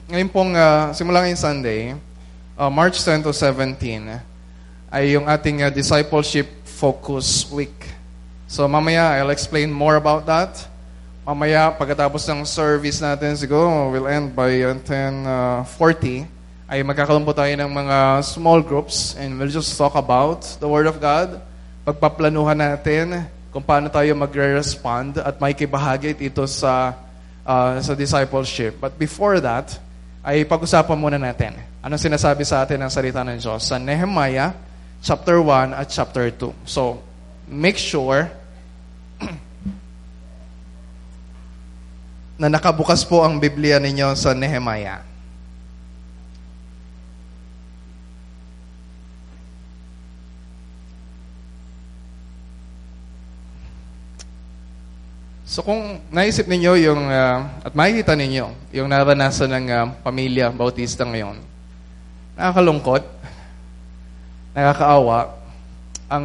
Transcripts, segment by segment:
ngayon pong simula ngayong Sunday, March 10 to 17, ay yung ating discipleship focus week. So mamaya, I'll explain more about that. Mamaya, pagkatapos ng service natin, siguro we'll end by 10:40, ay magkakaroon po tayo ng mga small groups and we'll just talk about the Word of God. Pagpaplanuhan natin kung paano tayo magre-respond at may kibahagi ito sa discipleship. But before that, ay pag-usapan muna natin anong sinasabi sa atin ng salita ng Diyos sa Nehemiah chapter 1 at chapter 2. So, make sure na nakabukas po ang Biblia ninyo sa Nehemiah. So kung naisip ninyo yung, at makikita ninyo, yung naranasan ng pamilya Bautista ngayon, nakakalungkot, nakakaawa, ang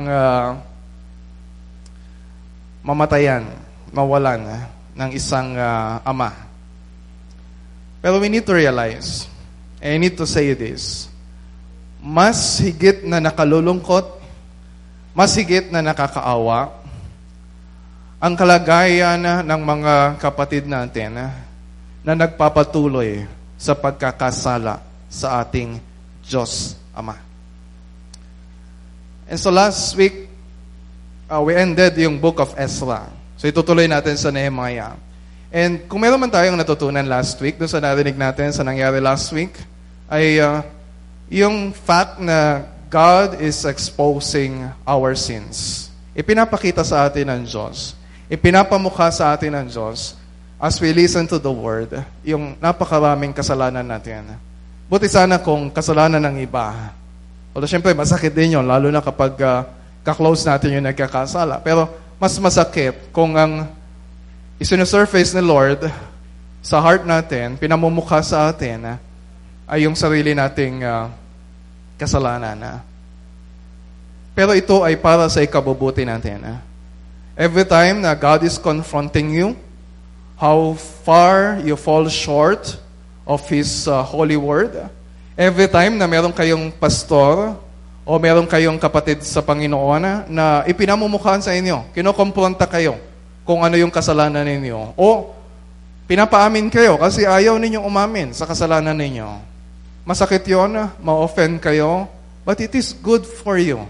mamatayan, mawalan ng isang ama. Pero we need to realize, and I need to say this, mas higit na nakalulungkot, mas higit na nakakaawa, ang kalagayan ng mga kapatid natin na nagpapatuloy sa pagkakasala sa ating Diyos Ama. And so last week, we ended yung book of Ezra. So itutuloy natin sa Nehemiah. And kung meron man tayong natutunan last week, doon sa narinig natin sa nangyari last week, ay yung fact na God is exposing our sins. Ipinapakita sa atin ng Diyos. Ipinapamukha sa atin ng Diyos as we listen to the Word, yung napakaraming kasalanan natin. Buti sana kung kasalanan ng iba. Although syempre masakit din yun, lalo na kapag ka-close natin yung nagkakasala. Pero mas masakit kung ang isinusurface ni Lord sa heart natin, pinamumukha sa atin, ay yung sarili nating kasalanan. Pero ito ay para sa ikabubuti natin. Every time na God is confronting you, how far you fall short of His holy word, every time na meron kayong pastor o meron kayong kapatid sa Panginoon na ipinamumukhaan sa inyo, kinokompronta kayo kung ano yung kasalanan ninyo, o pinapaamin kayo kasi ayaw ninyong umamin sa kasalanan ninyo. Masakit yun, ma-offend kayo, but it is good for you.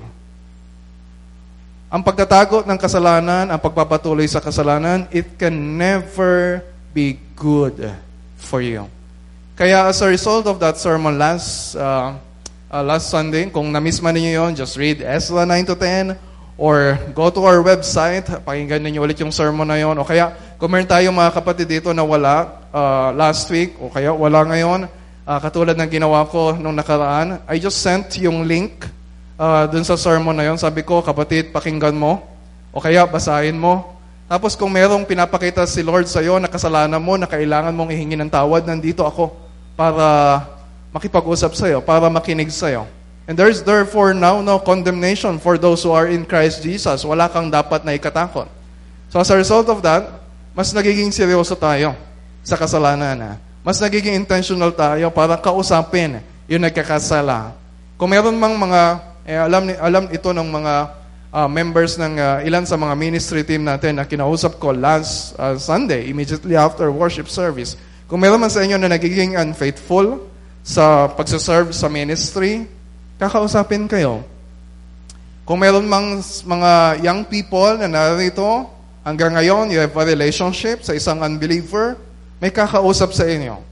Ang pagtatago ng kasalanan, ang pagpapatuloy sa kasalanan, it can never be good for you. Kaya as a result of that sermon last Sunday, kung na-miss man ninyo yun, just read Ezra 9 to 10 or go to our website, pakinggan ninyo ulit yung sermon na yun. O kaya, kung meron tayong mga kapatid dito na wala last week, o kaya wala ngayon, katulad ng ginawa ko nung nakaraan, I just sent yung link dun sa sermon na yon. Sabi ko, kapatid, pakinggan mo, o kaya basahin mo. Tapos kung merong pinapakita si Lord sa iyo na kasalanan mo, na kailangan mong ihingi ng tawad, nandito ako para makipag-usap sa iyo, para makinig sa iyo. And there is therefore now no condemnation for those who are in Christ Jesus. Wala kang dapat na ikatakot. So as a result of that, mas nagiging seryoso tayo sa kasalanan. Mas nagiging intentional tayo para kausapin yung nagkakasala. Kung meron mang mga alam ito ng mga members ng ilan sa mga ministry team natin na kinausap ko last Sunday, immediately after worship service. Kung meron man sa inyo na nagiging unfaithful sa pagsaserve sa ministry, kakausapin kayo. Kung meron mang mga young people na narito, hanggang ngayon, you have a relationship sa isang unbeliever, may kakausap sa inyo.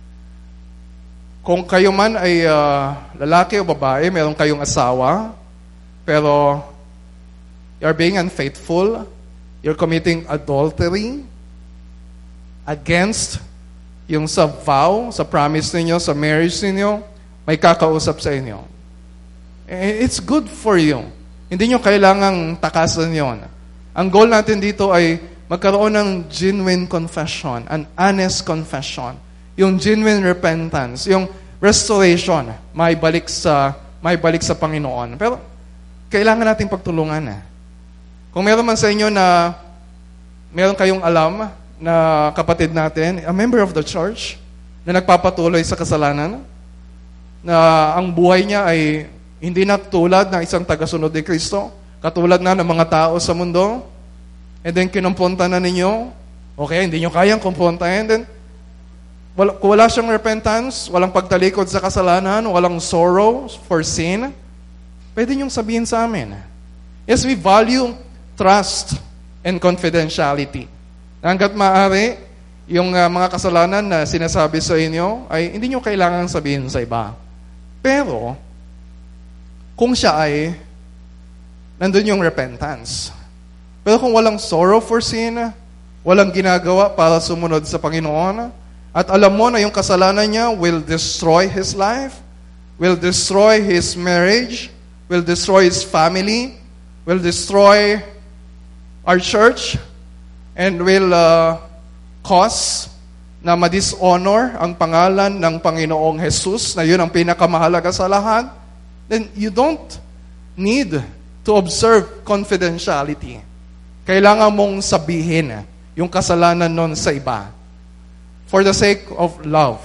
Kung kayo man ay lalaki o babae, meron kayong asawa, pero you're being unfaithful, you're committing adultery against yung sa vow, sa promise ninyo, sa marriage ninyo, may kakausap sa inyo. It's good for you. Hindi nyo kailangang takasan yon. Ang goal natin dito ay magkaroon ng genuine confession, an honest confession. Yung genuine repentance, yung restoration, may balik sa Panginoon. Pero kailangan nating pagtulungan. Kung meron man sa inyo na meron kayong alam na kapatid natin, a member of the church, na nagpapatuloy sa kasalanan, na ang buhay niya ay hindi na tulad ng isang tagasunod ni Kristo, katulad na ng mga tao sa mundo, and then kinumpronta na ninyo, okay, hindi nyo kayang kumprontahin, then kung wala siyang repentance, walang pagtalikod sa kasalanan, walang sorrow for sin, pwede niyong sabihin sa amin. Yes, we value trust and confidentiality. Hanggat maaari, yung mga kasalanan na sinasabi sa inyo, ay hindi nyo kailangan sabihin sa iba. Pero, kung siya ay nandun yung repentance. Pero kung walang sorrow for sin, walang ginagawa para sumunod sa Panginoon, at alam mo na yung kasalanan niya will destroy his life, will destroy his marriage, will destroy his family, will destroy our church, and will cause na ma-dishonor ang pangalan ng Panginoong Jesus, na yun ang pinakamahalaga sa lahat, then you don't need to observe confidentiality. Kailangan mong sabihin yung kasalanan nun sa iba. For the sake of love.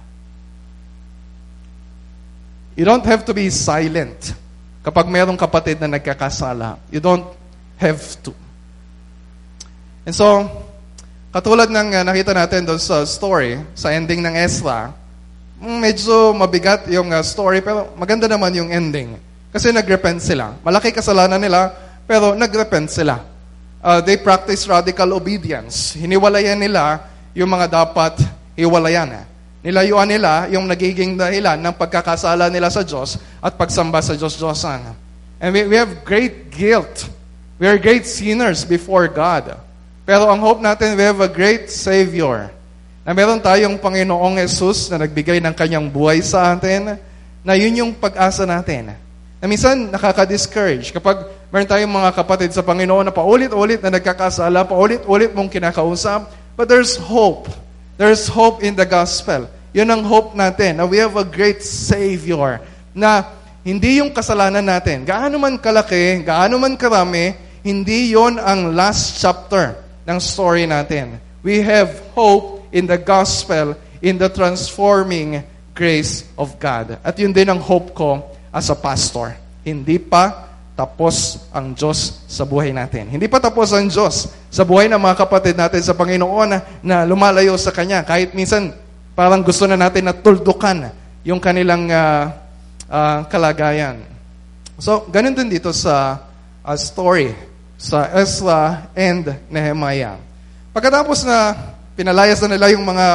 You don't have to be silent kapag mayroong kapatid na nagkakasala. You don't have to. And so, katulad ng nakita natin doon sa story, sa ending ng Ezra, medyo mabigat yung story, pero maganda naman yung ending. Kasi nag-repent sila. Malaki kasalanan nila, pero nag-repent sila. They practice radical obedience. Hiniwalayan nila yung mga dapat hiwalayan. Nilayuan nila yung nagiging dahilan ng pagkakasala nila sa Diyos at pagsamba sa Diyos-Diyosan. And we have great guilt. We are great sinners before God. Pero ang hope natin, we have a great Savior. Na meron tayong Panginoong Jesus na nagbigay ng kanyang buhay sa atin, na yun yung pag-asa natin. Na minsan nakaka-discourage kapag meron tayong mga kapatid sa Panginoon na paulit-ulit na nagkakasala, paulit-ulit mong kinakausap, but there's hope. There's hope in the gospel. Yun ang hope natin, na we have a great Savior, na hindi yung kasalanan natin, gaano man kalaki, gaano man karami, hindi yon ang last chapter ng story natin. We have hope in the gospel, in the transforming grace of God. At yun din ang hope ko as a pastor. Hindi pa tapos ang Diyos sa buhay natin. Hindi pa tapos ang Diyos sa buhay ng mga kapatid natin sa Panginoon na lumalayo sa Kanya. Kahit minsan parang gusto na natin na tuldukan yung kanilang kalagayan. So, ganun din dito sa story sa Ezra and Nehemiah. Pagkatapos na pinalayas na nila yung mga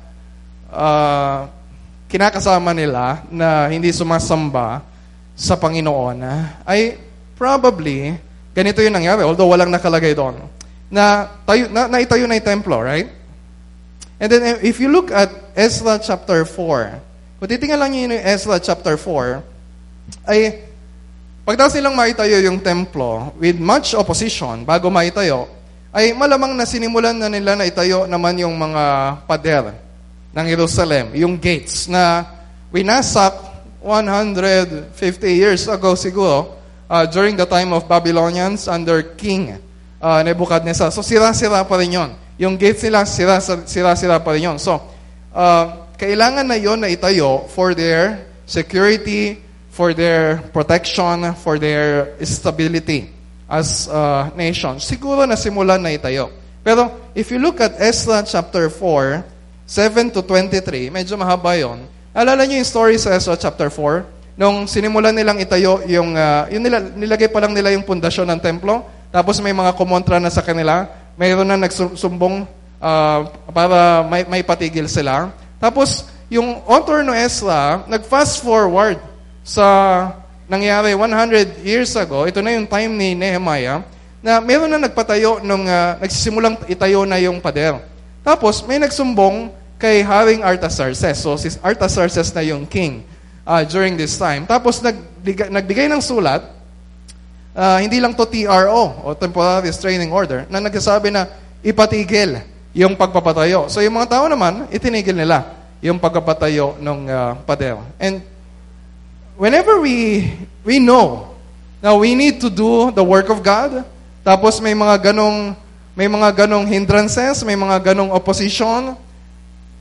kinakasama nila na hindi sumasamba sa Panginoon, ay probably, ganito yung nangyari, although walang nakalagay doon, na naitayo na yung templo, right? And then, if you look at Ezra chapter 4, kung titingnan lang nyo yung Ezra chapter 4, ay pagdating silang maitayo yung templo with much opposition bago maitayo, ay malamang na sinimulan na nila na itayo naman yung mga pader ng Jerusalem, yung gates na winasak 150 years ago siguro, during the time of Babylonians under King Nebuchadnezzar. So sira-sira pa rin yun. Yung gates nila, sira-sira pa rin yun. So, kailangan na yon na itayo for their security, for their protection, for their stability as a nation. Siguro na simulan na itayo. Pero if you look at Ezra chapter 4, 7 to 23, medyo mahaba yun. Alala niyo yung story sa Ezra chapter 4, nung sinimulan nilang itayo yung nilagay pa lang nila yung pundasyon ng templo, tapos may mga kumontra na sa kanila, mayroon na nagsumbong para may patigil sila. Tapos yung author no Ezra, nag-fast forward sa nangyari 100 years ago, ito na yung time ni Nehemiah, na meron na nagpatayo nung nagsisimulang itayo na yung pader. Tapos may nagsumbong kay Haring Artaxerxes. So si Artaxerxes na yung king during this time. Tapos nagbigay ng sulat, hindi lang to TRO o Temporary Restraining Order, na nagsasabi na ipatigil yung pagpapatayo. So yung mga tao naman, itinigil nila yung pagpapatayo ng pader. And whenever we know na we need to do the work of God, tapos may mga ganong hindrances, may mga ganong opposition,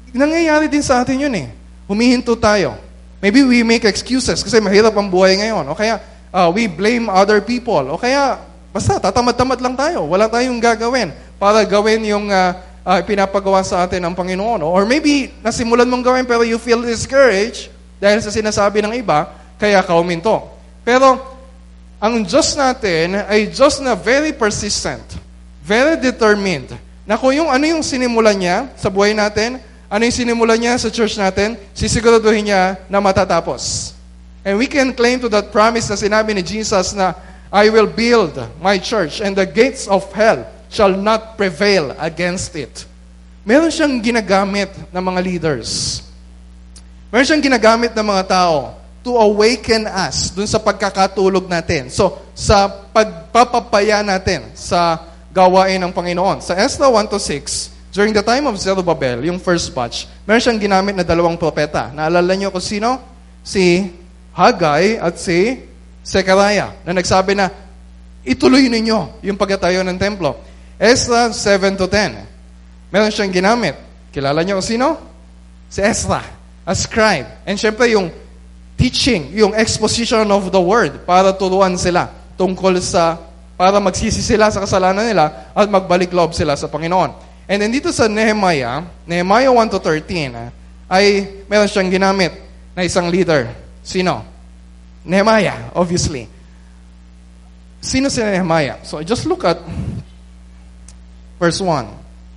nangyayari din sa atin yun eh. Humihinto tayo. Maybe we make excuses kasi mahirap ang buhay ngayon. O kaya, we blame other people. O kaya, basta, tatamad-tamad lang tayo. Wala tayong gagawin para gawin yung pinapagawa sa atin ng Panginoon. Or maybe, nasimulan mong gawin pero you feel discouraged dahil sa sinasabi ng iba, kaya ka huminto. Pero, ang Diyos natin ay Diyos na very persistent, very determined, na kung ano yung sinimulan niya sa buhay natin, ano yung sinimulan niya sa church natin, sisiguraduhin niya na matatapos. And we can claim to that promise na sinabi ni Jesus na, I will build my church and the gates of hell shall not prevail against it. Meron siyang ginagamit ng mga leaders. Meron siyang ginagamit ng mga tao to awaken us dun sa pagkakatulog natin. So, sa pagpapapaya natin sa gawain ng Panginoon. Sa Ezra 1-6, during the time of Zerubbabel, yung first batch, meron siyang ginamit na 2 propeta. Naalala niyo kung sino? Si Haggai at si Zechariah, na nagsabi na, ituloy ninyo yung pagtatayo ng templo. Ezra 7-10, meron siyang ginamit. Kilala niyo kung sino? Si Ezra, a scribe. And syempre yung teaching, yung exposition of the word para turuan sila tungkol sa, para magsisi sila sa kasalanan nila at magbalik loob sila sa Panginoon. And then dito sa Nehemiah 1-13, ay meron siyang ginamit na isang leader. Sino? Nehemiah, obviously. Sino si Nehemiah? So just look at verse 1.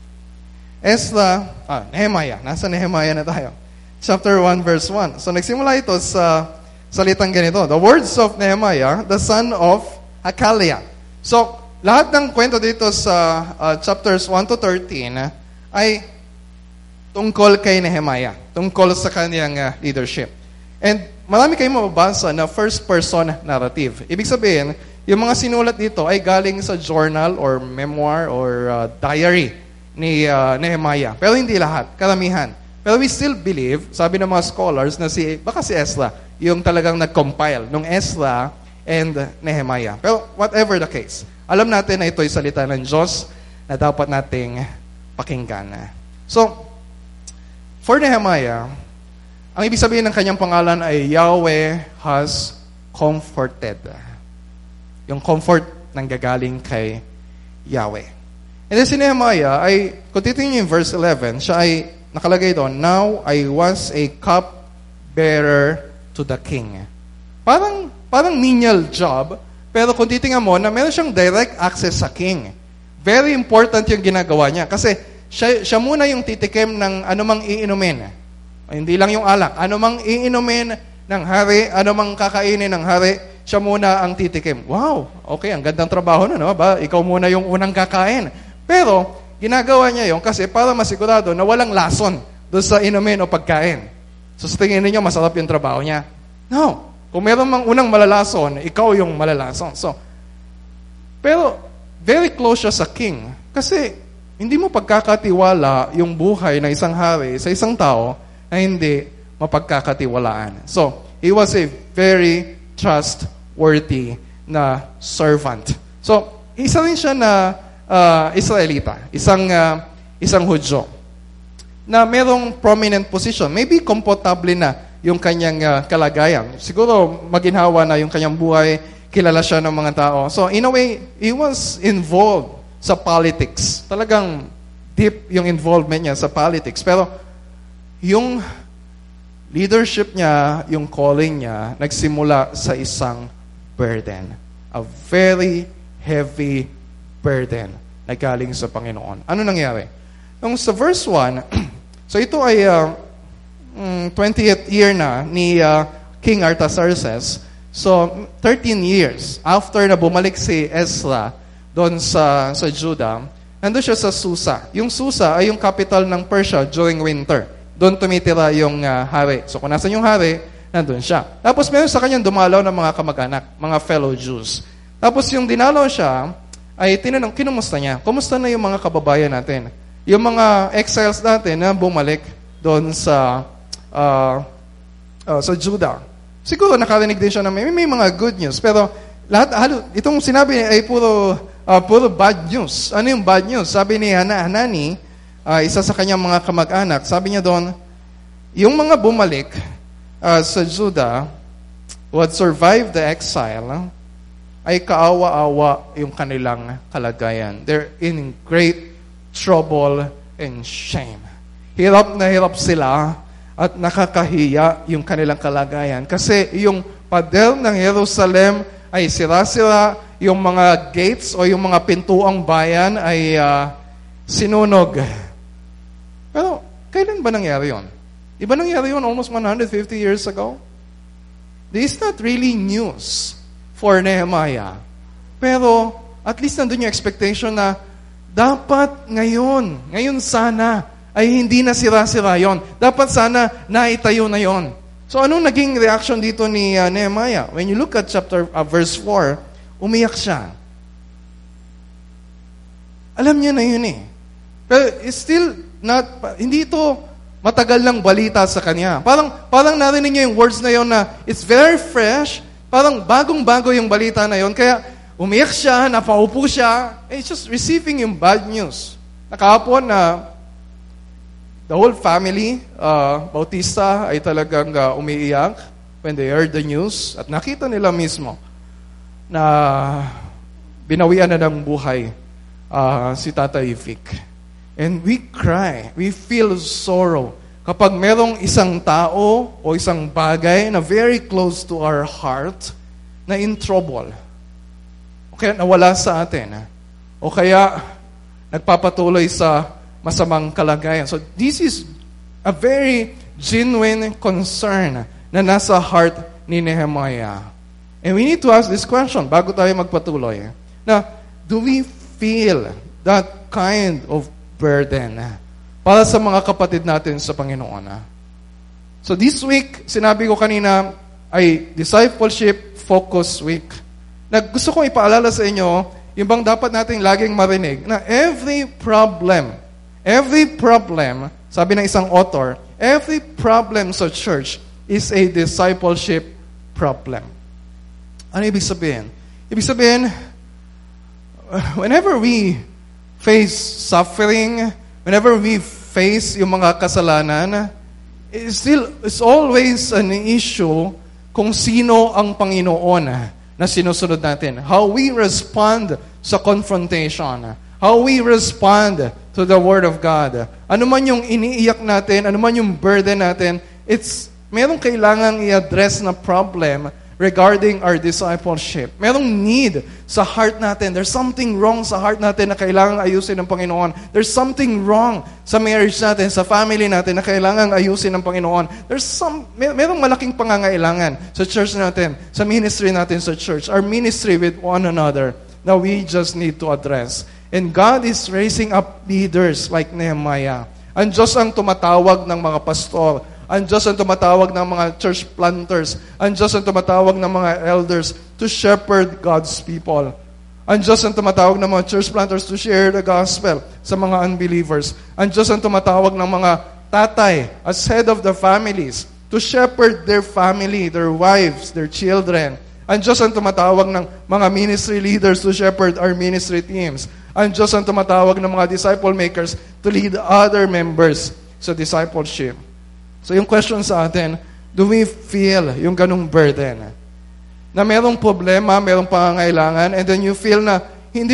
Nehemiah. Nasa Nehemiah na tayo. Chapter 1, verse 1. So nagsimula ito sa salitang ganito. The words of Nehemiah, the son of Hakaliah. So, lahat ng kwento dito sa chapters 1-13 ay tungkol kay Nehemiah, tungkol sa kanyang leadership. And marami kayong mababasa na first-person narrative. Ibig sabihin, yung mga sinulat dito ay galing sa journal or memoir or diary ni Nehemiah. Pero hindi lahat, karamihan. Pero we still believe, sabi ng mga scholars, na baka si Ezra, yung talagang nag-compile nung Ezra and Nehemiah. Pero whatever the case, alam natin na ito'y salita ng Diyos na dapat nating pakinggan. So, for Nehemiah, ang ibig sabihin ng kanyang pangalan ay Yahweh has comforted. Yung comfort nang gagaling kay Yahweh. And then si Nehemiah ay, kung titingin yung verse 11, siya ay nakalagay doon, Now I was a cup-bearer to the king. Parang menial job, pero kung titingnan mo, na meron siyang direct access sa king. Very important yung ginagawa niya. Kasi siya muna yung titikim ng anumang iinumin. Hindi lang yung alak. Anumang iinumin ng hari, anumang kakainin ng hari, siya muna ang titikim. Wow, okay, ang gandang trabaho na, no? Ba? Ikaw muna yung unang kakain. Pero, ginagawa niya yung kasi para masigurado na walang lason doon sa inumin o pagkain. So, sa tingin ninyo, masarap yung trabaho niya? No. Kung meron mang unang malalason, ikaw yung malalason. So, pero, very close siya sa king. Kasi, hindi mo pagkakatiwala yung buhay ng isang hari sa isang tao na hindi mapagkakatiwalaan. So, he was a very trustworthy na servant. So, isa rin siya na Israelita, isang Hudyo, na merong prominent position. Maybe komportable na yung kanyang kalagayan. Siguro maginhawa na yung kanyang buhay, kilala siya ng mga tao. So in a way, he was involved sa politics. Talagang deep yung involvement niya sa politics. Pero yung leadership niya, yung calling niya, nagsimula sa isang burden. A very heavy burden na galing sa Panginoon. Ano nangyari? Nung sa verse 1, so ito ay 20th year na ni King Artaxerxes. So, 13 years after na bumalik si Ezra doon sa Judah, nandun siya sa Susa. Yung Susa ay yung capital ng Persia during winter. Doon tumitira yung hari. So, kung nasan yung hari, nandun siya. Tapos, meron sa kanyang dumalaw ng mga kamag-anak, mga fellow Jews. Tapos, yung dinalaw siya, ay tinanong, kinumusta niya? Kumusta na yung mga kababayan natin? Yung mga exiles natin na bumalik doon sa Judah. Siguro nakarinig din siya na may mga good news. Pero itong sinabi ay puro bad news. Ano yung bad news? Sabi ni Hanani, isa sa kanyang mga kamag-anak, sabi niya doon, yung mga bumalik sa Judah, who had survived the exile, ay kaawa-awa yung kanilang kalagayan. They're in great trouble and shame. Hirap na hirap sila at nakakahiya yung kanilang kalagayan. Kasi yung pader ng Jerusalem ay sira-sira, yung mga gates o yung mga pintuang bayan ay sinunog. Pero, kailan ba nangyari yun? Di ba nangyari yun almost 150 years ago? This is not really news for Nehemiah. Pero, at least nandun yung expectation na dapat ngayon sana, ay hindi na sira-sira yon. Dapat sana naitayo na yon. So, anong naging reaction dito ni Nehemiah? When you look at verse 4, umiyak siya. Alam niya na yun eh. Pero it's still not, hindi ito matagal lang balita sa kanya. Parang narinig niya yung words na yon na it's very fresh, parang bagong-bago yung balita na yon. Kaya umiyak siya, napaupo siya, it's just receiving yung bad news. Nakahapon na the whole family, Bautista, ay talagang umiiyak when they heard the news at nakita nila mismo na binawian na ng buhay si Tata Ifik. And we cry, we feel sorrow kapag merong isang tao o isang bagay na very close to our heart na in trouble. O kaya nawala sa atin. O kaya nagpapatuloy sa masamang kalagayan. So this is a very genuine concern na nasa heart ni Nehemiah. And we need to ask this question bago tayo magpatuloy. Na, do we feel that kind of burden para sa mga kapatid natin sa Panginoon? So this week, sinabi ko kanina, ay Discipleship Focus Week. Na gusto kong ipaalala sa inyo, yung bang dapat nating laging marinig, na every problem, sabi ng isang author, every problem sa church is a discipleship problem. Ano ibig sabihin? Ibig sabihin, whenever we face suffering, whenever we face yung mga kasalanan, it's always an issue kung sino ang Panginoon na sinusunod natin. How we respond sa confrontation. How we respond to the Word of God. Ano man yung iniiyak natin, ano man yung burden natin, merong kailangang i-address na problem regarding our discipleship. Merong need sa heart natin. There's something wrong sa heart natin na kailangang ayusin ng Panginoon. There's something wrong sa marriage natin, sa family natin na kailangang ayusin ng Panginoon. Merong malaking pangangailangan sa church natin, sa ministry natin sa church, our ministry with one another that we just need to address. And God is raising up leaders like Nehemiah. Ang Diyos ang tumatawag ng mga pastor. Ang Diyos ang tumatawag ng mga church planters. Ang Diyos ang tumatawag ng mga elders to shepherd God's people. Ang Diyos ang tumatawag ng mga church planters to share the gospel sa mga unbelievers. Ang Diyos ang tumatawag ng mga tatay as head of the families to shepherd their family, their wives, their children. Ang Diyos ang tumatawag ng mga ministry leaders to shepherd our ministry teams. Ang Diyos ang tumatawag ng mga disciple makers to lead other members sa discipleship. So yung question sa atin, do we feel yung ganung burden? Na merong problema, merong pangangailangan, and then you feel na hindi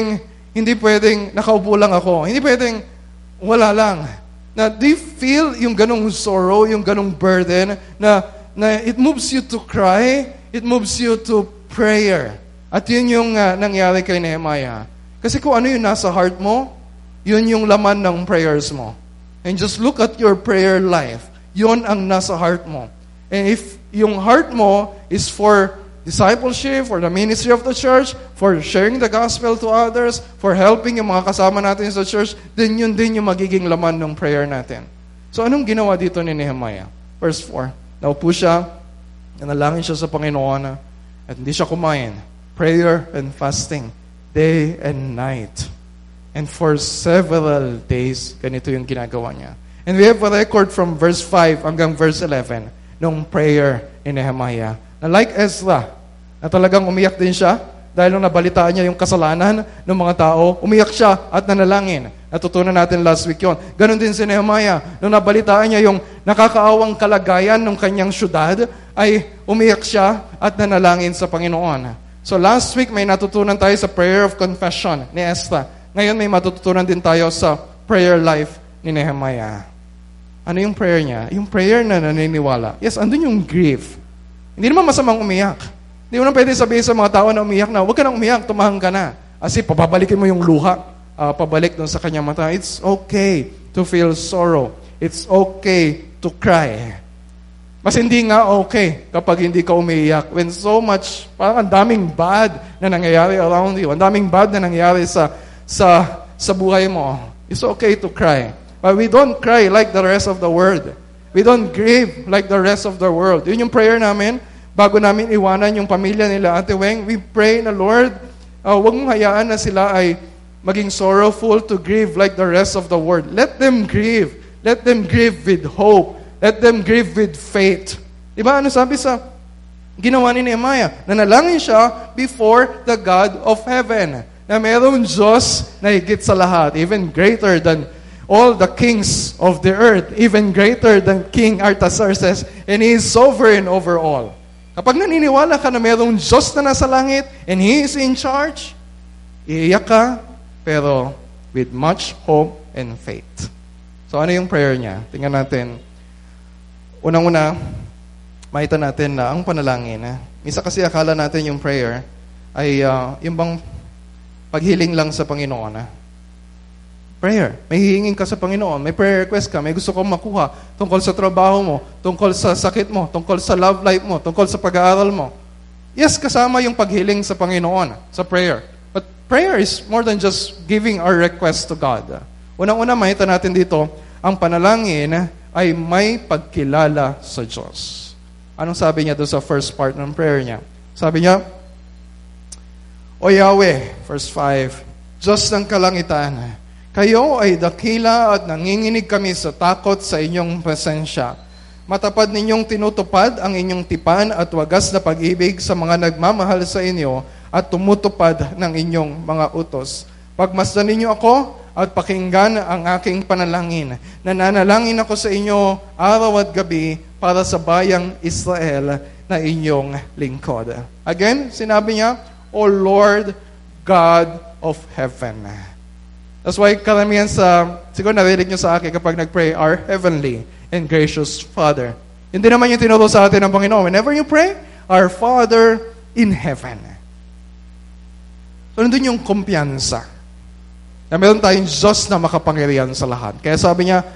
pwedeng nakaupo lang ako. Hindi pwedeng wala lang. Na do you feel yung ganung sorrow, yung ganung burden, na it moves you to cry, it moves you to prayer. At yun yung nangyari kay Nehemiah. Kasi kung ano yung nasa heart mo, yun yung laman ng prayers mo. And just look at your prayer life. Yun ang nasa heart mo. And if yung heart mo is for discipleship, for the ministry of the church, for sharing the gospel to others, for helping yung mga kasama natin sa church, then yun din yung magiging laman ng prayer natin. So anong ginawa dito ni Nehemiah? Verse 4. Naupo siya, nanalangin siya sa Panginoon, at hindi siya kumain. Prayer and fasting, day and night. And for several days, ganito yung ginagawa niya. And we have a record from verse 5 hanggang verse 11 nung prayer ni Nehemiah. Na like Ezra, na talagang umiyak din siya dahil nung nabalitaan niya yung kasalanan ng mga tao, umiyak siya at nanalangin. Natutunan natin last week yon. Ganon din si Nehemiah. Nung nabalitaan niya yung nakakaawang kalagayan ng kanyang syudad, ay umiyak siya at nanalangin sa Panginoon. So last week may natutunan tayo sa prayer of confession ni Esther. Ngayon may matututunan din tayo sa prayer life ni Nehemiah. Ano yung prayer niya? Yung prayer na naniniwala. Yes, andun yung grief. Hindi naman masamang umiyak. Hindi mo na pwede sabihin sa mga tao na umiyak na, huwag ka nang umiyak, tumahang ka na. Kasi pababalikin mo yung luha, pabalik doon sa kanyang mata. It's okay to feel sorrow. It's okay to cry. Mas hindi nga okay kapag hindi ka umiiyak. When so much, parang ang daming bad na nangyayari around you. Ang daming bad na nangyayari sa buhay mo. It's okay to cry. But we don't cry like the rest of the world. We don't grieve like the rest of the world. Yun yung prayer namin. Bago namin iwanan yung pamilya nila, Ate Weng, we pray na, Lord, huwag mong hayaan na sila ay maging sorrowful to grieve like the rest of the world. Let them grieve. Let them grieve with hope. Let them grieve with faith. Diba? Ano sabi sa ginawa ni Nehemiah? Nanalangin siya before the God of heaven. Na mayroong Diyos na higit sa lahat. Even greater than all the kings of the earth. Even greater than King Artaxerxes. And He is sovereign over all. Kapag naniniwala ka na mayroong Diyos na nasa langit and He is in charge, iiyak ka, pero with much hope and faith. So ano yung prayer niya? Tingnan natin. Unang-una, makita natin na ang panalangin. Misa kasi akala natin yung prayer ay yung bang paghiling lang sa Panginoon. Prayer. May hihingin ka sa Panginoon. May prayer request ka. May gusto kong makuha tungkol sa trabaho mo, tungkol sa sakit mo, tungkol sa love life mo, tungkol sa pag-aaral mo. Yes, kasama yung paghiling sa Panginoon, sa prayer. But prayer is more than just giving our request to God. Unang-una, makita natin dito, ang panalangin ay may pagkilala sa Diyos. Anong sabi niya doon sa first part ng prayer niya? Sabi niya, O Yahweh, verse 5, Diyos ng kalangitan, kayo ay dakila at nanginginig kami sa takot sa inyong presensya. Matapad ninyong tinutupad ang inyong tipan at wagas na pag-ibig sa mga nagmamahal sa inyo at tumutupad ng inyong mga utos. Pagmasdan ninyo ako at pakinggan ang aking panalangin. Nananalangin ako sa inyo araw at gabi para sa bayang Israel na inyong lingkod. Again, sinabi niya, O Lord God of heaven. That's why karamihan siguro narinig nyo sa akin kapag nag-pray, Our Heavenly and Gracious Father. Hindi naman yung tinuro sa atin ng Panginoon. Whenever you pray, Our Father in heaven. So, nandun yung kumpiyansa. Na meron tayong Diyos na makapangyarihan sa lahat. Kaya sabi niya,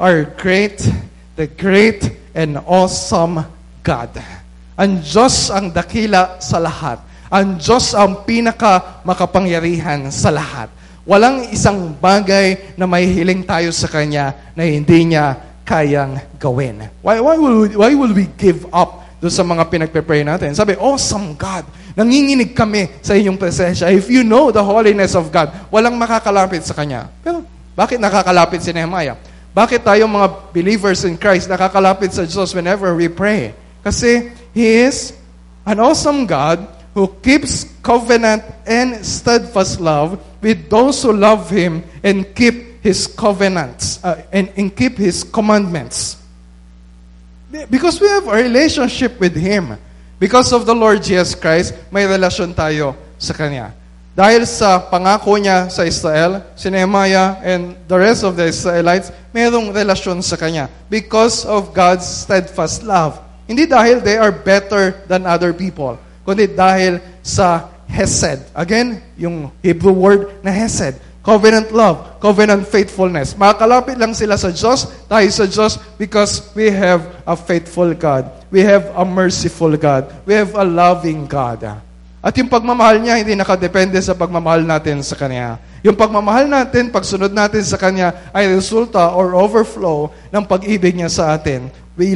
the great and awesome God. Ang Diyos ang dakila sa lahat. Ang Diyos ang pinaka makapangyarihan sa lahat. Walang isang bagay na may hiling tayo sa Kanya na hindi niya kayang gawin. Why will we give up doon sa mga pinagpe-pray natin? Sabi, awesome God. Nanginginig kami sa inyong presensya. If you know the holiness of God, walang makakalapit sa Kanya. Pero bakit nakakalapit si Nehemiah? Bakit tayong mga believers in Christ nakakalapit sa Diyos whenever we pray? Kasi He is an awesome God who keeps covenant and steadfast love with those who love Him and keep His covenants and keep His commandments. Because we have a relationship with Him. Because of the Lord Jesus Christ, may relasyon tayo sa Kanya. Dahil sa pangako niya sa Israel, si Nehemiah and the rest of the Israelites, mayroong relasyon sa Kanya. Because of God's steadfast love. Hindi dahil they are better than other people, kundi dahil sa Hesed. Again, yung Hebrew word na Hesed. Covenant love, covenant faithfulness. Makakalapit lang sila sa Diyos, tayo sa Diyos, because we have a faithful God. We have a merciful God. We have a loving God. At yung pagmamahal niya, hindi nakadepende sa pagmamahal natin sa Kanya. Yung pagmamahal natin, pagsunod natin sa Kanya, ay resulta or overflow ng pag-ibig niya sa atin. We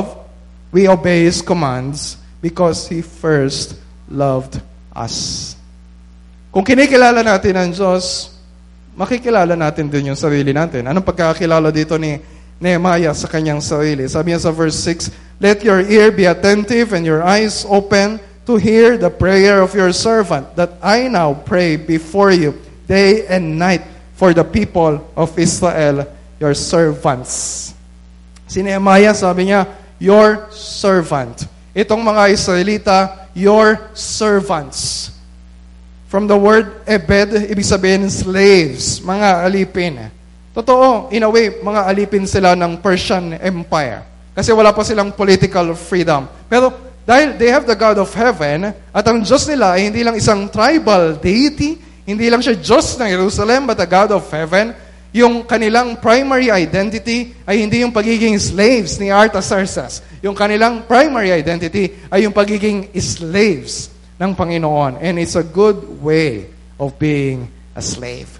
obey His commands because He first loved us. Kung kinikilala natin ang Diyos, makikilala natin din yung sarili natin. Anong pagkakakilala dito ni Nehemiah sa kanyang sarili? Sabi niya sa verse 6, Let your ear be attentive and your eyes open to hear the prayer of your servant, that I now pray before you day and night for the people of Israel, your servants. Si Nehemiah, sabi niya, your servant. Itong mga Israelita, your servants. From the word ebed, ibig sabihin slaves, mga alipin. Totoo, in a way, mga alipin sila ng Persian Empire. Kasi wala pa silang political freedom. Pero dahil they have the God of heaven, at ang Diyos nila ay hindi lang isang tribal deity, hindi lang siya Diyos ng Jerusalem, but the God of heaven, yung kanilang primary identity ay hindi yung pagiging slaves ni Artaxerxes. Yung kanilang primary identity ay yung pagiging slaves ng Panginoon. And it's a good way of being a slave.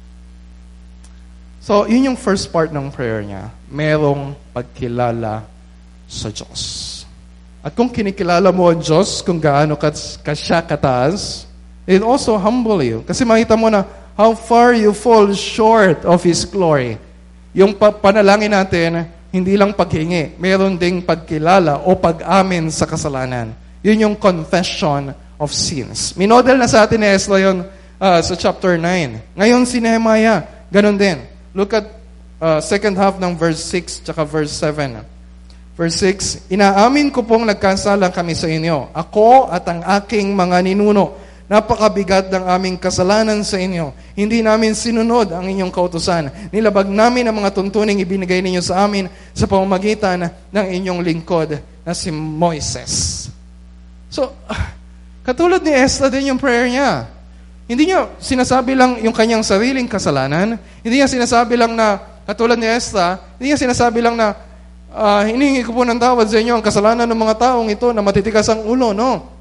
So, yun yung first part ng prayer niya. Merong pagkilala sa Diyos. At kung kinikilala mo ang Diyos, kung gaano ka siya kataas, it also humble you. Kasi makita mo na how far you fall short of His glory. Yung panalangin natin, hindi lang paghingi, meron ding pagkilala o pag-amin sa kasalanan. Yun yung confession of sins. Minodel na sa atin ni Ezra yun sa chapter 9. Ngayon si Nehemiah, ganun din. Look at second half ng verse 6 tsaka verse 7. Verse 6, inaamin ko pong nagkasala kami sa inyo. Ako at ang aking mga ninuno. Napakabigat ng aming kasalanan sa inyo. Hindi namin sinunod ang inyong kautusan. Nilabag namin ang mga tuntuning ibinigay ninyo sa amin sa pamamagitan ng inyong lingkod na si Moises. So, katulad ni Esther din yung prayer niya. Hindi niya sinasabi lang yung kanyang sariling kasalanan. Hindi niya sinasabi lang na, katulad ni Esther, hindi niya sinasabi lang na, hinihingi ko po ng tawad sa inyo ang kasalanan ng mga taong ito na matitigas ang ulo. No.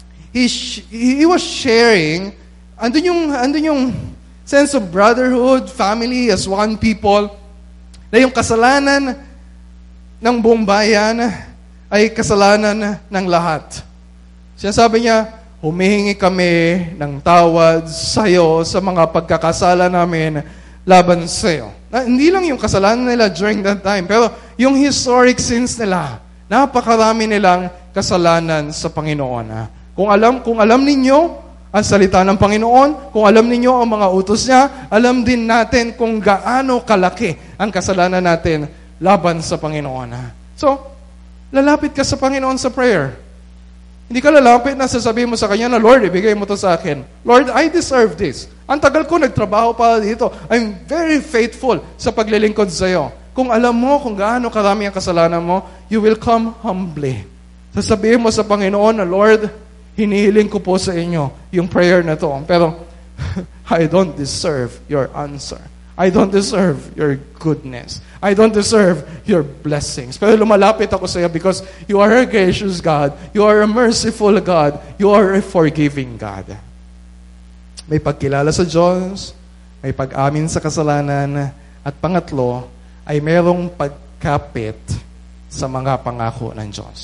He was sharing, andun yung sense of brotherhood, family as one people, na yung kasalanan ng buong bayan ay kasalanan ng lahat. Sinasabi niya, humihingi kami ng tawad sa iyo sa mga pagkakasala namin laban sa iyo. Hindi lang yung kasalanan nila during that time, pero yung historic sins nila, napakarami nilang kasalanan sa Panginoon. Kung alam ninyo ang salita ng Panginoon, kung alam ninyo ang mga utos niya, alam din natin kung gaano kalaki ang kasalanan natin laban sa Panginoon. So, lalapit ka sa Panginoon sa prayer. Hindi ka lalapit na sasabihin mo sa Kanya na, Lord, ibigay mo to sa akin. Lord, I deserve this. Ang tagal ko nagtrabaho para dito. I'm very faithful sa paglilingkod sa iyo. Kung alam mo kung gaano karami ang kasalanan mo, you will come humbly. Sasabihin mo sa Panginoon na, Lord, hinihiling ko po sa inyo yung prayer na to. Pero, I don't deserve your answer. I don't deserve your goodness. I don't deserve your blessings. Pero lumalapit ako sa iyo because you are a gracious God. You are a merciful God. You are a forgiving God. May pagkilala sa Diyos, may pag-amin sa kasalanan, at pangatlo, ay merong pagkapit sa mga pangako ng Diyos.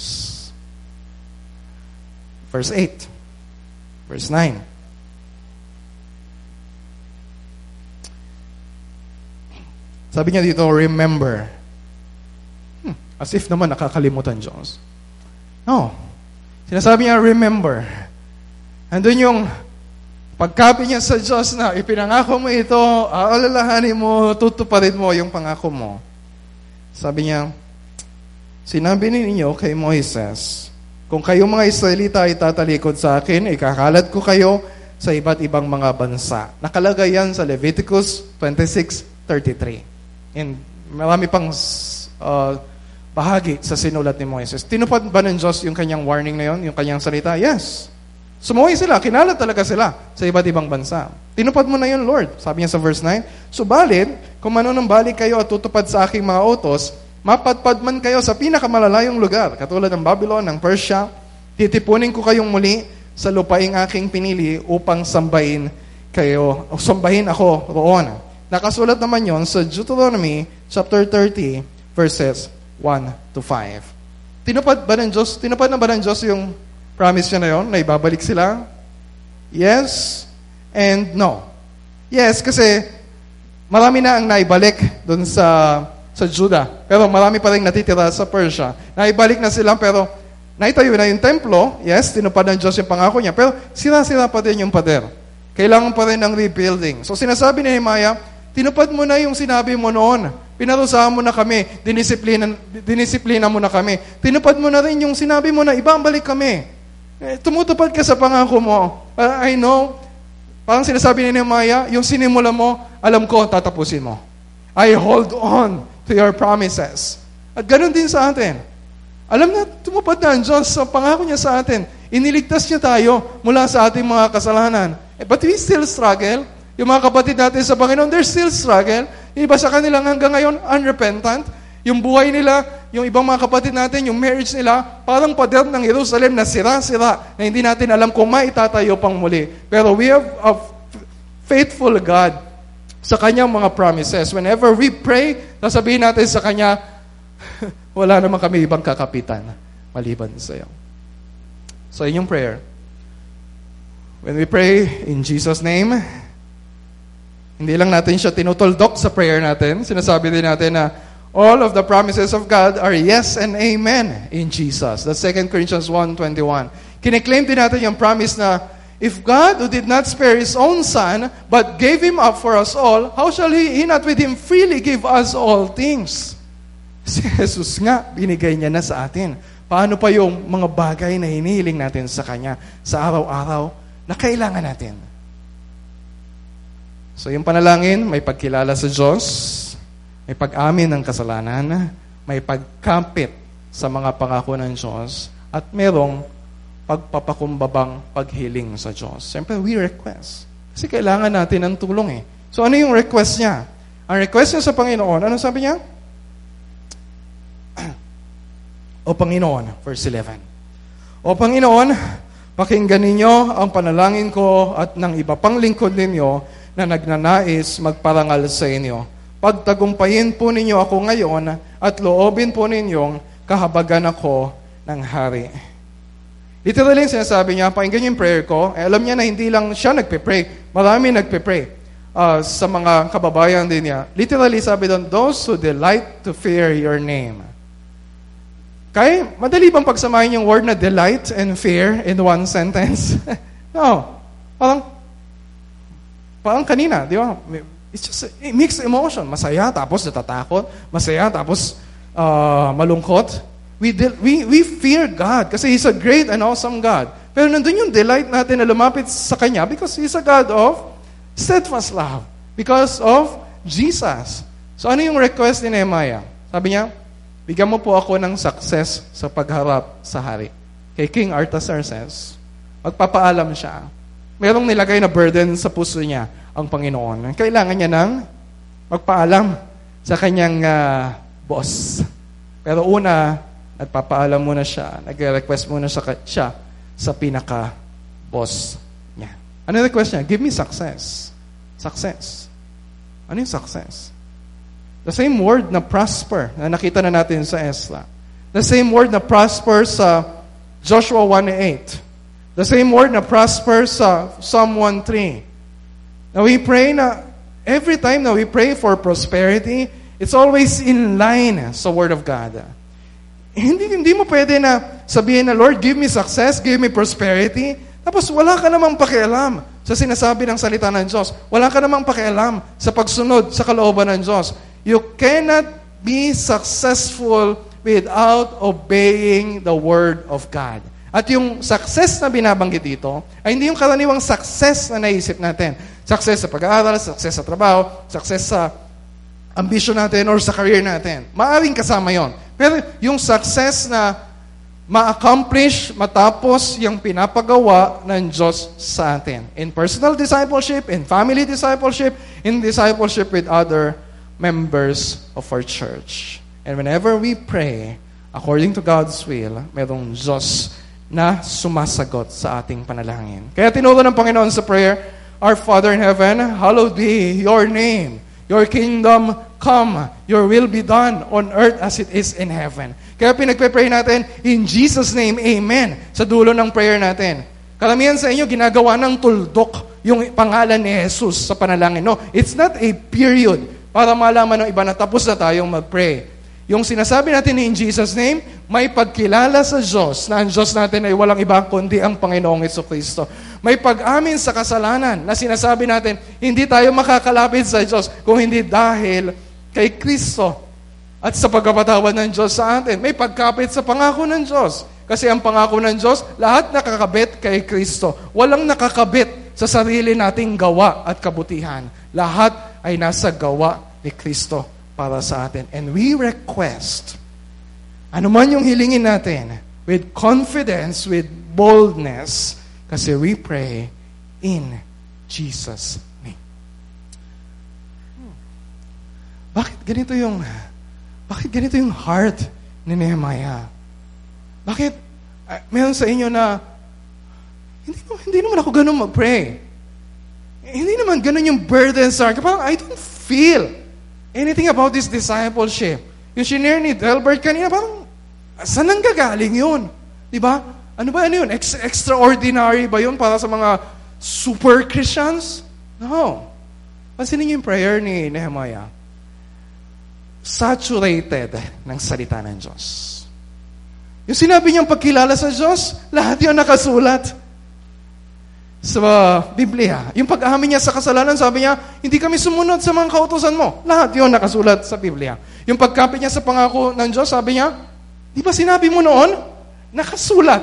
Verse 8. Verse 9. Sabi niya dito, remember. As if naman nakakalimutan Diyos. No. Sinasabi niya, remember. Andun yung pagkapit niya sa Diyos na ipinangako mo ito, aalalahanin mo, tutuparin mo yung pangako mo. Sabi niya, sinabi ninyo kay Moises, kung kayong mga Israelita ay tatalikod sa akin, ikakalat ko kayo sa iba't ibang mga bansa. Nakalagay yan sa Leviticus 26:33. And marami pang bahagi sa sinulat ni Moises. Tinupad ba ng Diyos yung kanyang warning na yon, yung kanyang salita? Yes. Sumuwi sila, kinalat talaga sila sa iba't ibang bansa. Tinupad mo na yun, Lord. Sabi niya sa verse 9, subalit, kung manunambalik kayo at tutupad sa aking mga utos, mapadpad man kayo sa pinakamalalayong lugar, katulad ng Babylon, ng Persia, titipunin ko kayong muli sa lupaing aking pinili upang sambahin kayo, o sambahin ako roon. Nakasulat naman yon sa Deuteronomy chapter 30, verses 1-5. Tinupad na ba ng Diyos yung promise niya na yon, na ibabalik sila? Yes and no. Yes, kasi marami na ang naibalik doon sa Judah. Pero marami pa rin natitira sa Persia. Naibalik na sila, pero naitayo na yung templo. Yes, tinupad ng Diyos yung pangako niya. Pero sira-sira pa din yung pader. Kailangan pa rin ng rebuilding. So sinasabi ni Nehemiah, Tinupad mo na yung sinabi mo noon. Pinarusahan mo na kami. Dinisiplina mo na kami. Tinupad mo na rin yung sinabi mo na ibabalik kami. Tumutupad ka sa pangako mo. I know, parang sinasabi ni Nehemiah, yung sinimula mo, alam ko, tatapusin mo. I hold on to your promises. At ganun din sa atin. Alam na, tumupad na ang Diyos sa pangako niya sa atin. Iniligtas niya tayo mula sa ating mga kasalanan. But we still struggle. Yung mga kapatid natin sa Panginoon, they're still struggle. Yung iba sa kanilang hanggang ngayon, unrepentant. Yung buhay nila, yung ibang mga kapatid natin, yung marriage nila, parang pader ng Jerusalem na sira-sira, na hindi natin alam kung maitatayo pang muli. Pero we have a faithful God sa Kanyang mga promises. Whenever we pray, sasabihin natin sa Kanya, wala naman kami ibang kakapitan maliban sa iyo. So, yun yung prayer. When we pray in Jesus' name, hindi lang natin siya tinutuldok sa prayer natin. Sinasabi din natin na all of the promises of God are yes and amen in Jesus. That's 2 Corinthians 1:21. Kine-claim din natin yung promise na if God who did not spare His own Son, but gave Him up for us all, how shall He not with Him freely give us all things? Si Jesus nga, binigay niya na sa atin. Paano pa yung mga bagay na hinihiling natin sa Kanya sa araw-araw na kailangan natin? So yung panalangin, may pagkilala sa Diyos, may pag-amin ng kasalanan, may pagkapit sa mga pangako ng Diyos, at merong pagpapakumbabang paghiling sa Diyos. Siyempre, we request. Kasi kailangan natin ng tulong eh. So ano yung request niya? Ang request niya sa Panginoon, ano sabi niya? O Panginoon, verse 11. O Panginoon, pakinggan ninyo ang panalangin ko at ng iba pang lingkod ninyo na nagnanais magparangal sa inyo. Pagtagumpayin po ninyo ako ngayon at loobin po ninyong kahabagan ako ng hari. Literally, sinasabi niya, pakinggan niyo yung prayer ko. Alam niya na hindi lang siya nagpe-pray. Marami nagpe-pray sa mga kababayan din niya. Literally, sabi doon, those who delight to fear your name. Kaya, madali bang pagsamahin yung word na delight and fear in one sentence? No. Parang kanina, di ba? It's just a mixed emotion. Masaya, tapos natatakot. Masaya, tapos malungkot. We fear God kasi He's a great and awesome God. Pero nandun yung delight natin na lumapit sa Kanya because He's a God of steadfast love. Because of Jesus. So ano yung request ni Nehemiah? Sabi niya, bigyan mo po ako ng success sa pagharap sa hari. Kay King Artaxerxes says, magpapaalam siya. Merong nilagay na burden sa puso niya ang Panginoon. Kailangan niya ng magpaalam sa kanyang boss. Pero una, nagpapaalam muna siya, nag-request muna siya sa pinaka-boss niya. Ano yung request niya? Give me success. Success. Ano yung success? The same word na prosper na nakita na natin sa Ezra. The same word na prosper sa Joshua 1:8. The same word na prosper sa Psalm 1:3. Now we pray na every time na we pray for prosperity, it's always in line sa Word of God. Hindi mo pwede na sabihin na, Lord, give me success, give me prosperity, tapos wala ka namang pakialam sa sinasabi ng salita ng Diyos. Wala ka namang pakialam sa pagsunod sa kalooban ng Diyos. You cannot be successful without obeying the Word of God. At yung success na binabanggit dito, ay hindi yung karaniwang success na naisip natin. Success sa pag-aaral, success sa trabaho, success sa ambition natin or sa career natin. Maaring kasama yon. Pero yung success na ma-accomplish matapos yung pinapagawa ng Diyos sa atin. In personal discipleship, in family discipleship, in discipleship with other members of our church. And whenever we pray, according to God's will, merong Diyos na sumasagot sa ating panalangin. Kaya tinuro ng Panginoon sa prayer, Our Father in heaven, hallowed be your name. Your kingdom come. Your will be done on earth as it is in heaven. Kaya pinagpe-pray natin, in Jesus' name, amen. Sa dulo ng prayer natin. Karamihan sa inyo, ginagawa ng tuldok yung pangalan ni Jesus sa panalangin. No, it's not a period para malaman ng iba na tapos na tayong mag-pray. Yung sinasabi natin in Jesus' name, may pagkilala sa Diyos na ang Diyos natin ay walang iba kundi ang Panginoong Jesucristo. May pag-amin sa kasalanan na sinasabi natin, hindi tayo makakalapit sa Diyos kung hindi dahil kay Kristo at sa pagkapatawad ng Diyos sa atin. May pagkapit sa pangako ng Diyos. Kasi ang pangako ng Diyos, lahat nakakabit kay Kristo. Walang nakakabit sa sarili nating gawa at kabutihan. Lahat ay nasa gawa ni Kristo para sa atin. And we request, ano man yung hilingin natin, with confidence, with boldness, kasi we pray in Jesus' name. Bakit ganito yung heart ni Nehemiah? Bakit meron sa inyo na hindi naman ako ganun mag-pray. Hindi naman ganun yung burden sa akin. Parang I don't feel anything about this discipleship. Yung shinare ni Delbert kanina, parang saan ang gagaling yun? Diba? Ano yun? Extraordinary ba yun para sa mga super Christians? No. Pansinin niyo yung prayer ni Nehemiah. Saturated ng salita ng Diyos. Yung sinabi niyang pagkilala sa Diyos, lahat yun nakasulat sa Biblia. Yung pag-amin niya sa kasalanan, sabi niya, hindi kami sumunod sa mga kautusan mo. Lahat yun nakasulat sa Biblia. Yung pagkapit niya sa pangako ng Diyos, sabi niya, di ba sinabi mo noon? Nakasulat.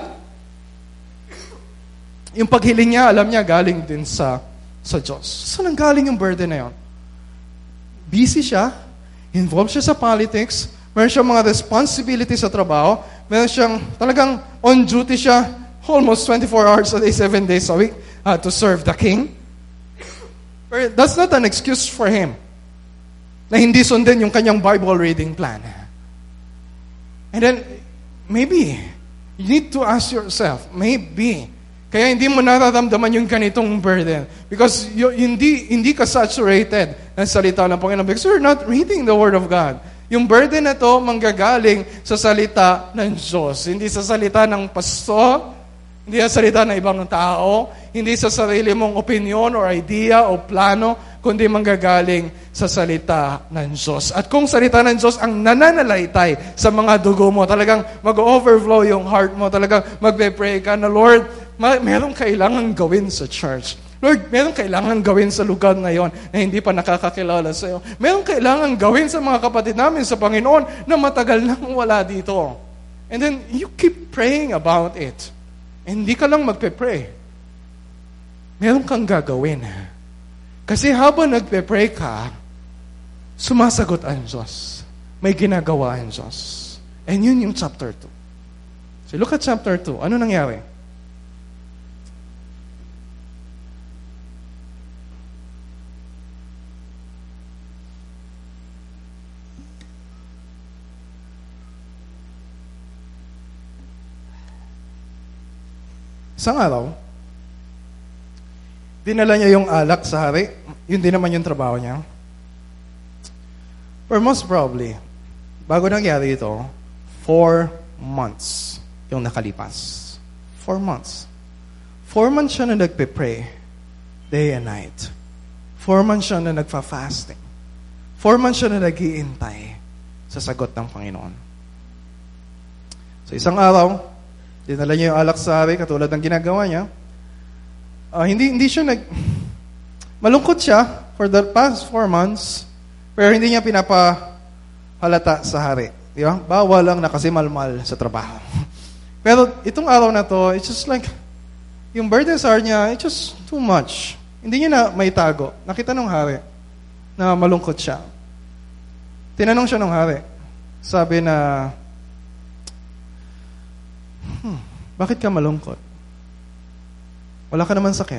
Yung paghiling niya, alam niya, galing din sa Diyos. Saan ang galing yung burden na yun? Busy siya, involved siya sa politics, meron siyang mga responsibilities sa trabaho, meron siyang talagang on duty siya almost 24 hours a day, 7 days a week to serve the king. But that's not an excuse for him na hindi sundin yung kanyang Bible reading plan. And then, maybe, you need to ask yourself, maybe, kaya hindi mo nararamdaman yung ganitong burden. Because hindi ka saturated ng salita ng Panginoon. Because you're not reading the Word of God. Yung burden na to manggagaling sa salita ng Diyos. Hindi sa salita ng pastor, hindi sa salita ng ibang tao, hindi sa sarili mong opinion or idea o plano, kundi manggagaling sa salita ng Diyos. At kung salita ng Diyos ang nananalaytay sa mga dugo mo, talagang mag-overflow yung heart mo, talagang magpe-pray ka na, Lord, merong kailangan gawin sa church. Lord, merong kailangan gawin sa lugar na yon na hindi pa nakakakilala sa iyo. Merong kailangan gawin sa mga kapatid namin sa Panginoon na matagal nang wala dito. And then, you keep praying about it. And hindi ka lang magpe-pray. Meron kang gagawin. Kasi habang nagpe-pray ka, sumasagot ang Diyos. May ginagawa ang Diyos. And yun yung chapter 2. So look at chapter 2. Ano nangyari? Isang araw, dinala niya yung alak sa hari. Yun din naman yung trabaho niya. Or most probably, bago nangyari ito, 4 months yung nakalipas. 4 months. 4 months siya na nagpe-pray, day and night. 4 months siya na nagfa-fasting. 4 months siya na nag-iintay sa sagot ng Panginoon. So isang araw, dinala niya yung alak sa hari, katulad ng ginagawa niya. Hindi siya malungkot siya for the past 4 months, pero hindi niya pinapahalata sa hari. Di ba? Bawal lang na kasi malmal sa trabaho. Pero itong araw na to, it's just like, yung burden sa niya, it's just too much. Hindi niya na maitago. Nakita nung hari na malungkot siya. Tinanong siya nung hari. Sabi na, bakit ka malungkot? Wala ka naman sakit.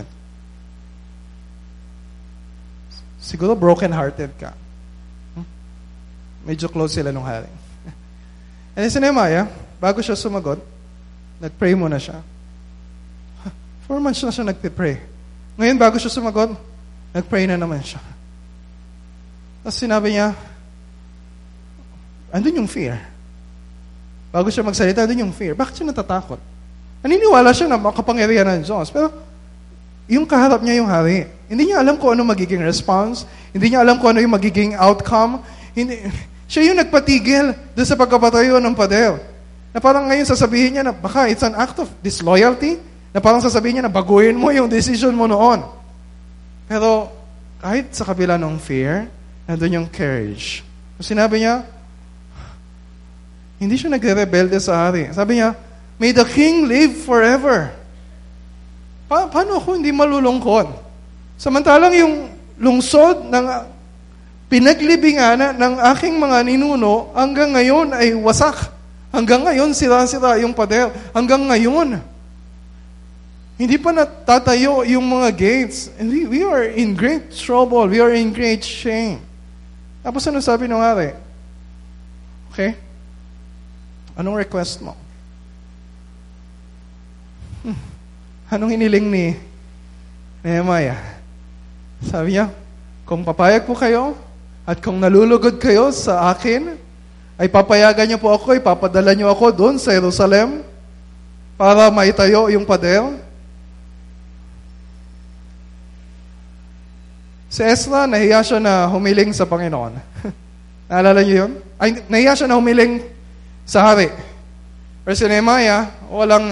Siguro broken-hearted ka. Medyo close sila nung hari. And si Nehemiah, bago siya sumagot, nag-pray muna siya. 4 months na siya nagpe-pray. Ngayon, bago siya sumagot, nag-pray na naman siya. Tapos sinabi niya, andun yung fear. Bago siya magsalita, andun yung fear. Bakit siya natatakot? Naniniwala siya na makapangyarihan ng Diyos. Pero yung kaharap niya yung hari. Hindi niya alam kung ano magiging response. Hindi niya alam kung ano yung magiging outcome. Siya yung nagpatigil doon sa pagkapatayo ng pader. Na parang ngayon sasabihin niya na baka it's an act of disloyalty, na parang sasabihin niya na baguhin mo yung decision mo noon. Pero kahit sa kabila ng fear, nandun yung courage. Sinabi niya, hindi siya nagre-rebelde sa hari. Sabi niya, may the king live forever. Paano ako hindi malulungkot? Samantalang yung lungsod ng pinaglibingan ng aking mga ninuno, hanggang ngayon ay wasak. Hanggang ngayon, sira-sira yung pader. Hanggang ngayon, hindi pa natatayo yung mga gates. And we are in great trouble. We are in great shame. Tapos ano sabi ng hari? Okay? Anong request mo? Anong hiniling ni Nehemiah? Sabi niya, kung papayag po kayo at kung nalulugod kayo sa akin, ay papayagan niyo po ako, ipapadala niyo ako doon sa Jerusalem para maitayo yung pader. Si Ezra, nahiya siya na humiling sa Panginoon. Naalala niyo yun? Ay, nahiya siya na humiling sa hari. Pero si Nehemiah, walang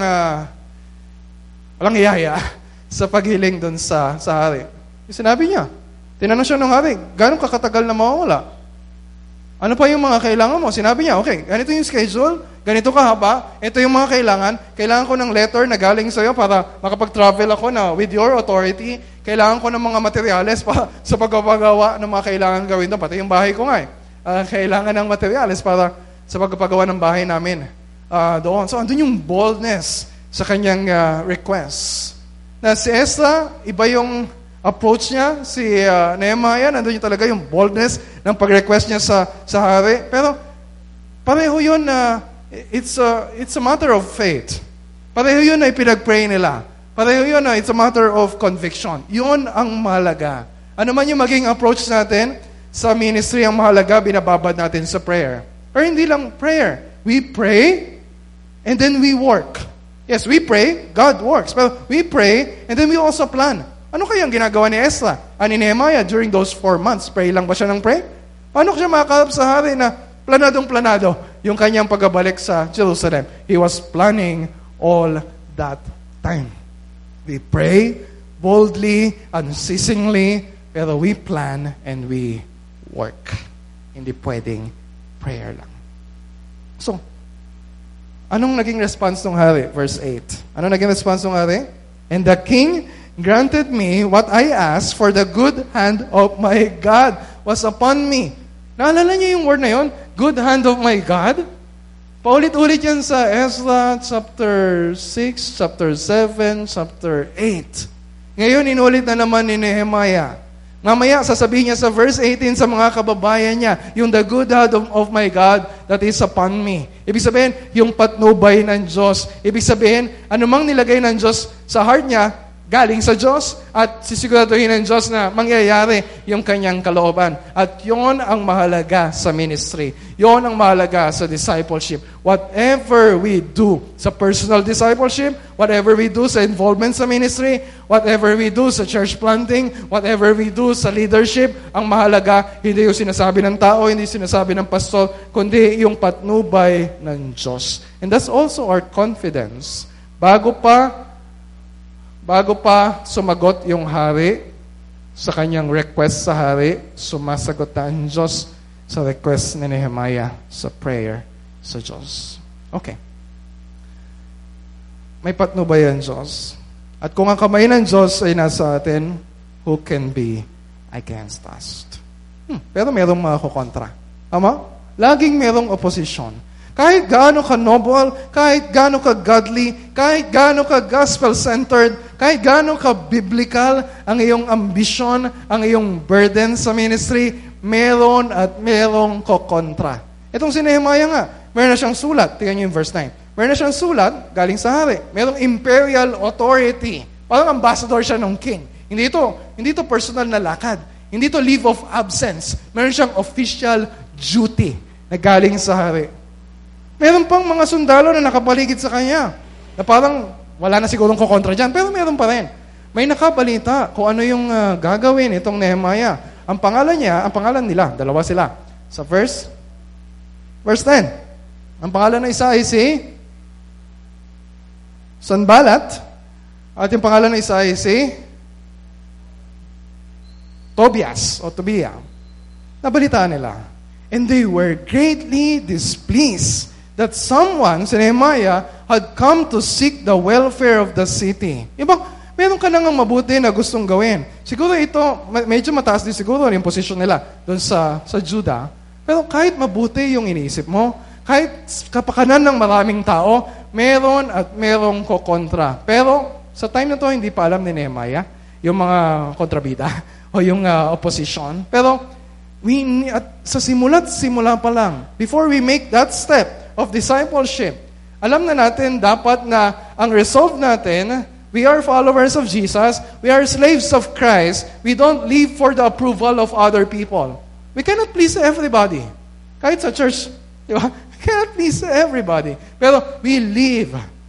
hiyaya sa paghiling doon sa hari. Sinabi niya, tinanong siya ng hari, gano'ng kakatagal na mawawala? Ano pa yung mga kailangan mo? Sinabi niya, okay, ganito yung schedule, ganito kahaba, ito yung mga kailangan ko ng letter na galing sa'yo para makapag-travel ako na with your authority, kailangan ko ng mga materyales para sa pagpapagawa ng mga kailangan gawin doon, pati yung bahay ko nga kailangan ng materyales para sa pagpapagawa ng bahay namin doon. So, andun yung boldness sa kanyang request. Na si Ezra, iba yung approach niya, si Nehemiah, nandun yung talaga yung boldness ng pag-request niya sa hari. Pero pareho yun na it's a matter of faith. Pareho yun na ipinag-pray nila. Pareho yun na it's a matter of conviction. Yun ang mahalaga. Ano man yung maging approach natin sa ministry, ang mahalaga, binababad natin sa prayer. Pero hindi lang prayer. We pray and then we work. Yes, we pray, God works. Pero we pray and then we also plan. Ano kayang ginagawa ni Ezra? Ni Nehemiah during those 4 months? Pray lang ba siya ng pray? Paano siya makakalap sa hari na planadong-planado yung kanyang pagbabalik sa Jerusalem? He was planning all that time. We pray boldly, unceasingly, pero we plan and we work. Hindi pwedeng prayer lang. So, anong naging response ng hari? Verse 8. Anong naging response ng hari? And the king granted me what I asked, for the good hand of my God was upon me. Naalala niyo yung word na yun? Good hand of my God? Paulit-ulit yan sa Ezra chapter 6, chapter 7, chapter 8. Ngayon, inulit na naman ni Nehemiah. Mamaya, sasabihin niya sa verse 18 sa mga kababayan niya, yung the good hand of my God that is upon me. Ibig sabihin, yung patnubay ng Diyos. Ibig sabihin, anumang nilagay ng Diyos sa heart niya, galing sa Diyos at sisiguraduhin ng Diyos na mangyayari yung kanyang kalooban. At yon ang mahalaga sa ministry. Yon ang mahalaga sa discipleship. Whatever we do sa personal discipleship, whatever we do sa involvement sa ministry, whatever we do sa church planting, whatever we do sa leadership, ang mahalaga, hindi yung sinasabi ng tao, hindi sinasabi ng pastor, kundi yung patnubay ng Diyos. And that's also our confidence. Bago pa sumagot yung hari sa kanyang request sa hari, sumasagot na ang Diyos sa request ni Nehemiah sa prayer sa Diyos. Okay. May patnubay ang Diyos. At kung ang kamay ng Diyos ay nasa atin, who can be against us? Pero merong mga kukontra. Tama? Laging merong opposition. Kahit gaano ka noble, kahit gaano ka godly, kahit gaano ka gospel-centered, kahit gaano ka biblical, ang iyong ambition, ang iyong burden sa ministry, meron at merong kokontra. Itong si Nehemiah nga, meron na siyang sulat. Tingnan niyo yung verse 9. Meron na siyang sulat, galing sa hari. Merong imperial authority. Parang ambassador siya ng king. Hindi ito personal na lakad. Hindi ito leave of absence. Meron siyang official duty na galing sa hari. Meron pang mga sundalo na nakapaligid sa kanya. Na parang wala na sigurong kukontra dyan, pero meron pa rin. May nakabalita kung ano yung gagawin itong Nehemiah. Ang pangalan nila, dalawa sila. Sa verse Verse 10. Ang pangalan ng isa ay si Sanballat. At yung pangalan ng isa ay si Tobias o Tobia. Nabalitaan nila. And they were greatly displeased that someone, si Nehemiah, had come to seek the welfare of the city. Ibang, meron ka nang mabuti na gustong gawin. Siguro ito, medyo mataas din siguro yung posisyon nila doon sa Judah. Pero kahit mabuti yung iniisip mo, kahit kapakanan ng maraming tao, meron at merong kokontra. Pero sa time na to, hindi pa alam ni Nehemiah yung mga kontrabida o yung opposition. Pero sa simula pa lang, before we make that step of discipleship, alam na natin dapat na ang resolve natin, we are followers of Jesus, we are slaves of Christ, we don't live for the approval of other people. We cannot please everybody. Kahit sa church, di ba? We cannot please everybody. Pero we live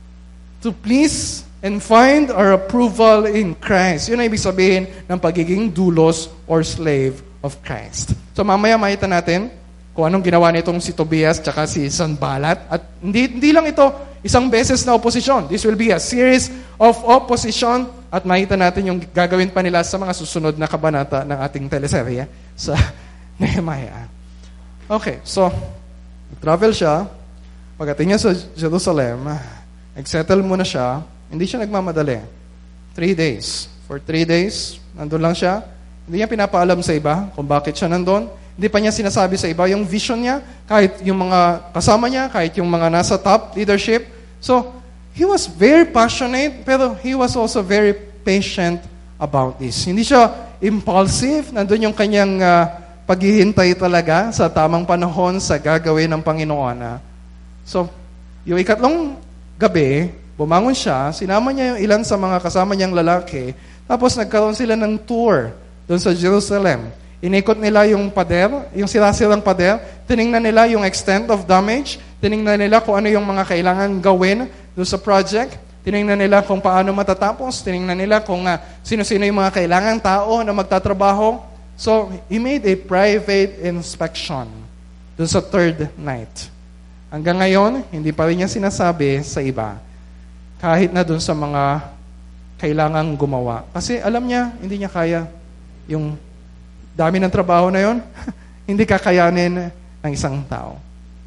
to please and find our approval in Christ. Yun ang ibig sabihin ng pagiging doulos or slave of Christ. So mamaya makita natin kung anong ginawa nitong si Tobias tsaka si Sanballat. At hindi lang ito isang beses na oposisyon. This will be a series of opposition at makita natin yung gagawin pa nila sa mga susunod na kabanata ng ating teleserye sa Nehemiah. Okay, so travel siya. Pagdating niya sa Jerusalem, nagsettle muna siya. Hindi siya nagmamadali. 3 days. For 3 days, nandun lang siya. Hindi niya pinapaalam sa iba kung bakit siya nandun. Hindi pa niya sinasabi sa iba yung vision niya, kahit yung mga kasama niya, kahit yung mga nasa top leadership. So, he was very passionate, pero he was also very patient about this. Hindi siya impulsive. Nandun yung kanyang paghihintay talaga sa tamang panahon sa gagawin ng Panginoon. So, yung ikatlong gabi, bumangon siya, sinama niya yung ilan sa mga kasama niyang lalaki, tapos nagkaroon sila ng tour doon sa Jerusalem. Inikot nila yung pader, yung sirang pader, tiningnan nila yung extent of damage, tiningnan nila kung ano yung mga kailangan gawin doon sa project, tiningnan nila kung paano matatapos, tiningnan nila kung sino-sino yung mga kailangan tao na magtatrabaho. So, he made a private inspection doon sa 3rd night. Hanggang ngayon, hindi pa rin niya sinasabi sa iba, kahit na doon sa mga kailangang gumawa. Kasi alam niya, hindi niya kaya yung dami ng trabaho na yon, hindi kakayanin ng isang tao.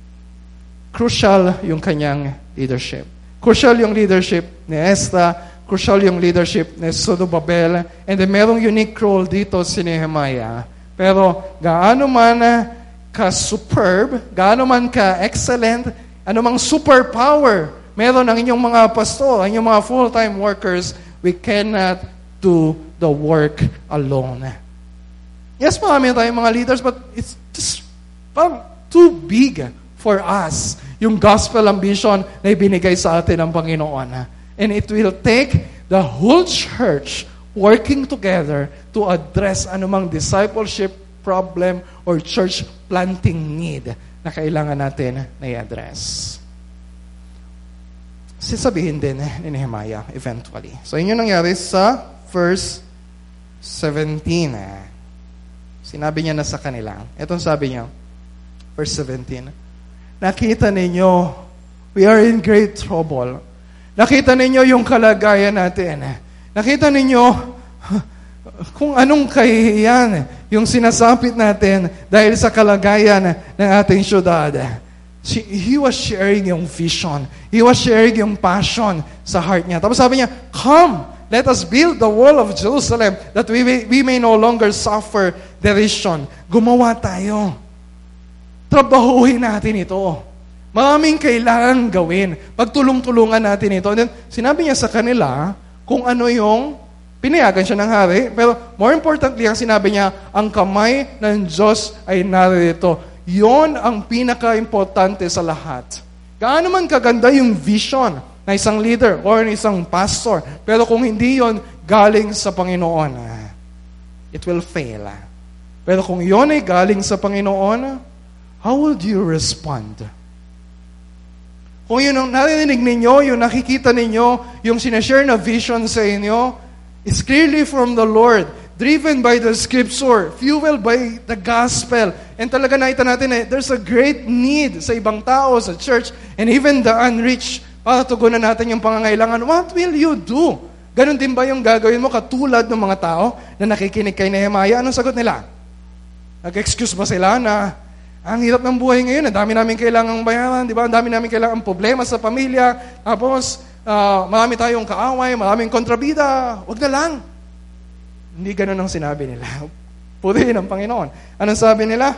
Crucial yung kanyang leadership. Crucial yung leadership ni Esther, crucial yung leadership ni Zorobabel, and then merong unique role dito si Nehemiah. Pero gaano man ka-superb, gaano man ka-excellent, anumang superpower meron ang inyong mga pastor, ang inyong mga full-time workers, we cannot do the work alone. Yes, marami tayong mga leaders, but it's just too big for us yung gospel ambition na ibinigay sa atin ng Panginoon. And it will take the whole church working together to address anumang discipleship problem or church planting need na kailangan natin na i-address. Sasabihin din ni Nehemiah eventually. So, yun yung nangyari sa verse 17. Sinabi niya na sa kanila. Itong sabi niya, verse 17, nakita ninyo, we are in great trouble. Nakita ninyo yung kalagayan natin. Nakita ninyo kung anong kahihiyan yung sinasapit natin dahil sa kalagayan ng ating syudad. He was sharing yung vision. He was sharing yung passion sa heart niya. Tapos sabi niya, come, let us build the wall of Jerusalem that we may no longer suffer derision. Gumawa tayo. Trabahuhin natin ito. Maraming kailangan gawin. Pagtulong-tulungan natin ito. And then, sinabi niya sa kanila kung ano yung pinayagan siya ng hari. Pero more importantly, ang sinabi niya, ang kamay ng Diyos ay narito. Yon ang pinaka-importante sa lahat. Gaano man kaganda yung vision na isang leader or isang pastor, pero kung hindi yon galing sa Panginoon, it will fail. Pero kung yon ay galing sa Panginoon, how would you respond? Kung yun ang narinig ninyo, yung nakikita ninyo, yung sinashare na vision sa inyo, it's clearly from the Lord, driven by the Scripture, fueled by the gospel, And talaga nakita natin there's a great need sa ibang tao, sa church, and even the unreached, para tugunan natin yung pangangailangan. What will you do? Ganon din ba yung gagawin mo katulad ng mga tao na nakikinig kay Nehemiah? Anong sagot nila? Nag-excuse ba sila na ang hirap ng buhay ngayon, ang dami namin kailangang bayaran, di ba? Ang dami namin kailangang problema sa pamilya, tapos marami tayong kaaway, maraming kontrabida, wag na lang. Hindi ganon ang sinabi nila. Purihin ang Panginoon. Anong sabi nila?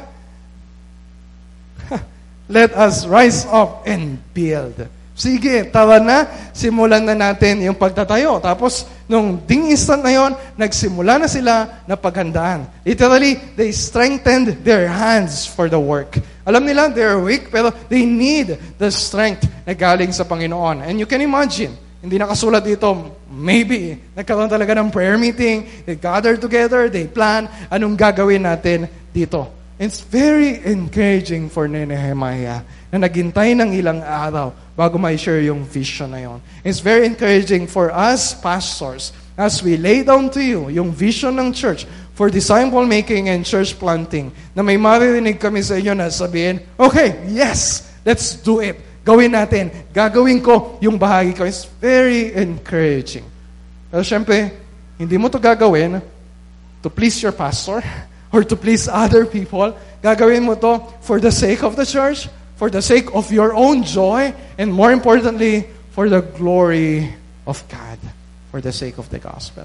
Let us rise up and build. Sige, tara na, simulan na natin yung pagtatayo. Tapos, nung ding instant na yon, nagsimula na sila na paghandaan. Literally, they strengthened their hands for the work. Alam nila, they're weak, pero they need the strength na galing sa Panginoon. And you can imagine, hindi nakasulat dito, maybe, nagkaroon talaga ng prayer meeting, they gather together, they plan, anong gagawin natin dito. It's very encouraging for Nehemiah na naghintay ng ilang araw bago ma-share yung vision na yon. It's very encouraging for us pastors as we lay down to you yung vision ng church for disciple making and church planting na may maririnig kami sa inyo na sabihin, okay, yes, let's do it. Gawin natin. Gagawin ko yung bahagi ko. It's very encouraging. Pero syempre, hindi mo to gagawin to please your pastor or to please other people. Gagawin mo to for the sake of the church, for the sake of your own joy, and more importantly, for the glory of God, for the sake of the gospel.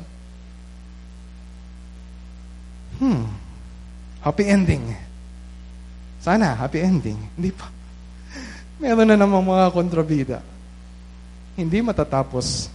Happy ending. Sana, happy ending. Hindi pa. Meron na namang mga kontrabida. Hindi matatapos.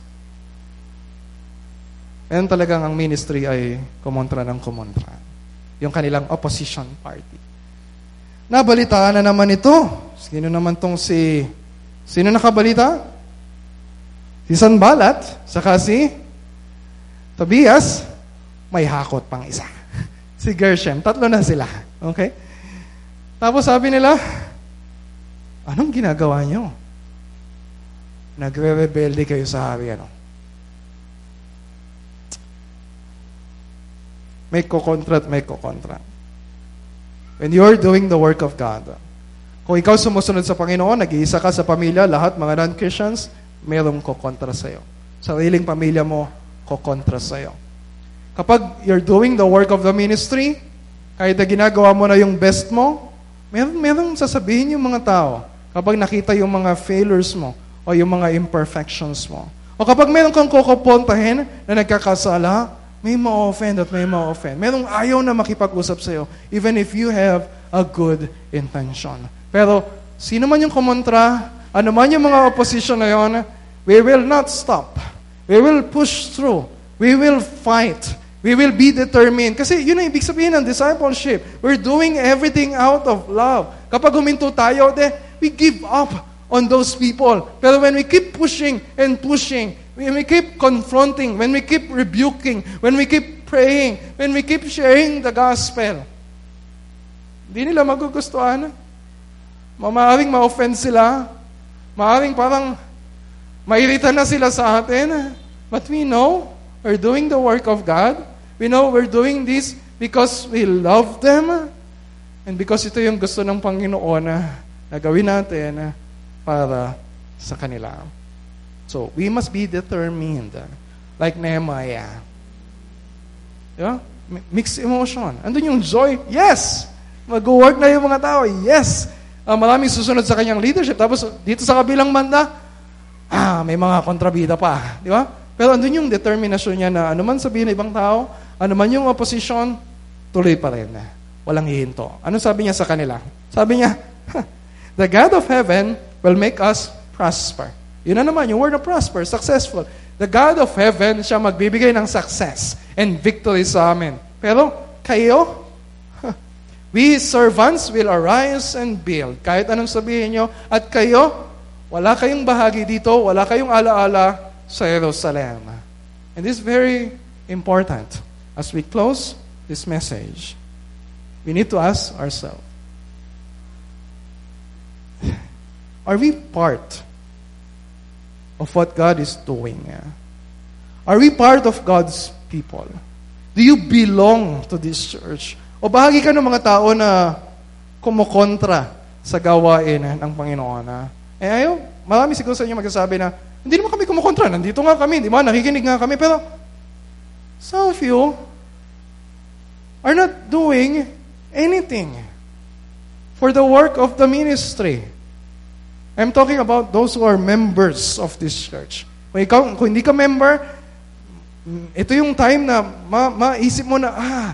Meron talagang ang ministry ay kumontra ng kumontra. Yung kanilang opposition party. Nabalitaan na naman ito. Sino naman tong Sino nakabalita? Si Sanballat, saka si Tobias, may hakot pang isa. Si Gershom, 3 na sila. Okay? Tapos sabi nila, anong ginagawa nyo? Nagre-rebelde kayo sa hari, ano? May kukontra at may kukontra. When you're doing the work of God, kung ikaw sumusunod sa Panginoon, nag-iisa ka sa pamilya, lahat mga non-Christians, mayroong kukontra sa'yo. Sariling pamilya mo, kukontra sa'yo. Kapag you're doing the work of the ministry, kahit na ginagawa mo na yung best mo, merong sasabihin yung mga tao kapag nakita yung mga failures mo o yung mga imperfections mo. O kapag meron kang kukupuntahin na nagkakasala, may ma-offend at may ma-offend. Merong ayaw na makipag-usap sa'yo even if you have a good intention. Pero sino man yung kumontra, ano man yung mga opposition na yun, we will not stop. We will push through. We will fight. We will be determined. Kasi yun ang ibig sabihin ng discipleship. We're doing everything out of love. Kapag huminto tayo, we give up on those people. Pero when we keep pushing and pushing, when we keep confronting, when we keep rebuking, when we keep praying, when we keep sharing the gospel, hindi nila magugustuhan. Maaaring ma-offend sila. Maaaring parang mairita na sila sa atin. But we know we're doing the work of God. We know we're doing this because we love them and because ito yung gusto ng Panginoon na gawin natin para sa kanila. So, we must be determined like Nehemiah. Diba? Mixed emotion. Andun yung joy. Yes! Mag-work na yung mga tao. Yes! Maraming susunod sa kanyang leadership. Tapos, dito sa kabilang banda, may mga kontrabida pa. Di ba? Pero andun yung determinasyon niya na ano man sabihin ng ibang tao, ano man yung opposition, tuloy pa rin. Walang hihinto. Ano sabi niya sa kanila? Sabi niya, the God of heaven will make us prosper. Yun na naman, yung word of prosper, successful. The God of heaven, siya magbibigay ng success and victory sa amin. Pero, kayo, we servants will arise and build. Kahit anong sabihin nyo, at kayo, wala kayong bahagi dito, wala kayong alaala sa Jerusalem. And this is very important. As we close this message, we need to ask ourselves, are we part of what God is doing? Are we part of God's people? Do you belong to this church? O bahagi ka ng mga tao na kumukontra sa gawain ng Panginoon. Marami siguro sa inyo magsasabi na, hindi naman kami kumukontra, nandito nga kami, di ba? Nakikinig nga kami, pero some of you are not doing anything for the work of the ministry. I'm talking about those who are members of this church. Kung hindi ka member, ito yung time na maisip mo na,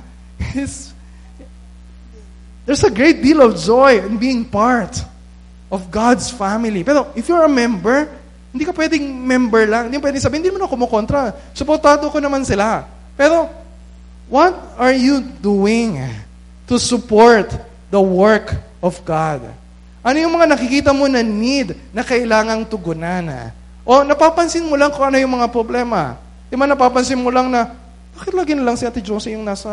there's a great deal of joy in being part of God's family. Pero if you're a member, hindi ka pwedeng member lang. Hindi pwedeng sabihin, hindi mo na kumukontra. Suportado ko naman sila. Pero, what are you doing to support the work of God? Ano yung mga nakikita mo na need na kailangang tugunan? O napapansin mo lang kung ano yung mga problema? Di ba napapansin mo lang na, bakit lagi na lang si Ate Josie yung nasa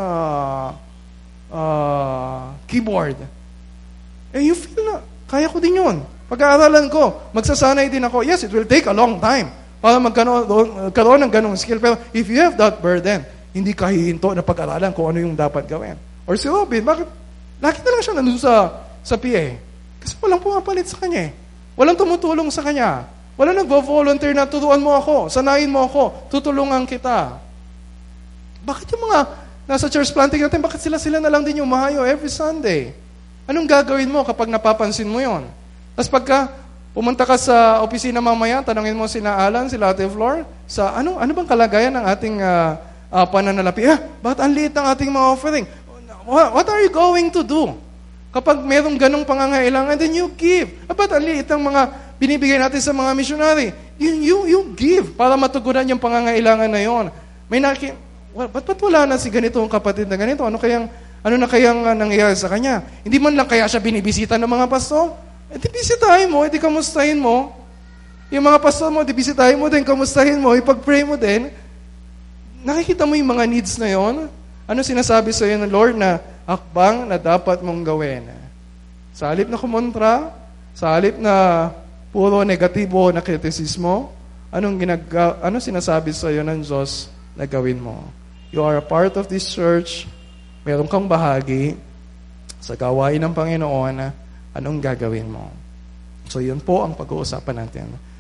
keyboard? You feel na, kaya ko din yun. Pag-aaralan ko, magsasanay din ako. Yes, it will take a long time para magkaroon ng ganong skill. Pero if you have that burden, hindi ka hihinto na pag-aralan kung ano yung dapat gawin. Or si Robin, bakit lagi na lang siya nandun sa PA? Kasi walang pumapalit sa kanya. Walang tumutulong sa kanya. Walang nagvo-volunteer na turuan mo ako, sanayin mo ako, tutulungan kita. Bakit yung mga nasa church planting natin, bakit sila na lang din yung umahayo every Sunday? Anong gagawin mo kapag napapansin mo yon? Tapos pagka pumunta ka sa opisina mamaya, tanungin mo sila Alan, sila Ate Flor, sa ano bang kalagayan ng ating pananalapi? Bakit ang liit ng ating mga offering? What are you going to do? Kapag merong ganong pangangailangan, then you give. Ba't ang liit ng mga binibigay natin sa mga missionary? You give para matugunan yung pangangailangan na yon. May ba't wala na si ganitong kapatid na ganito? Ano na kayang nangyayari sa kanya? Hindi man lang kaya siya binibisita ng mga pastor? Di bisitahin mo, di kamustahin mo. Yung mga pastor mo, di bisitahin mo din, kamustahin mo, ipag-pray mo din. Nakikita mo yung mga needs na yon? Ano sinasabi sa iyo ng Lord na akbang na dapat mong gawin? Sa halip na kumontra, sa halip na puro negatibo na kritisismo, ano sinasabi sa iyo ng Diyos na gawin mo? You are a part of this church, meron kang bahagi sa gawain ng Panginoon, anong gagawin mo? So yun po ang pag-uusapan natin.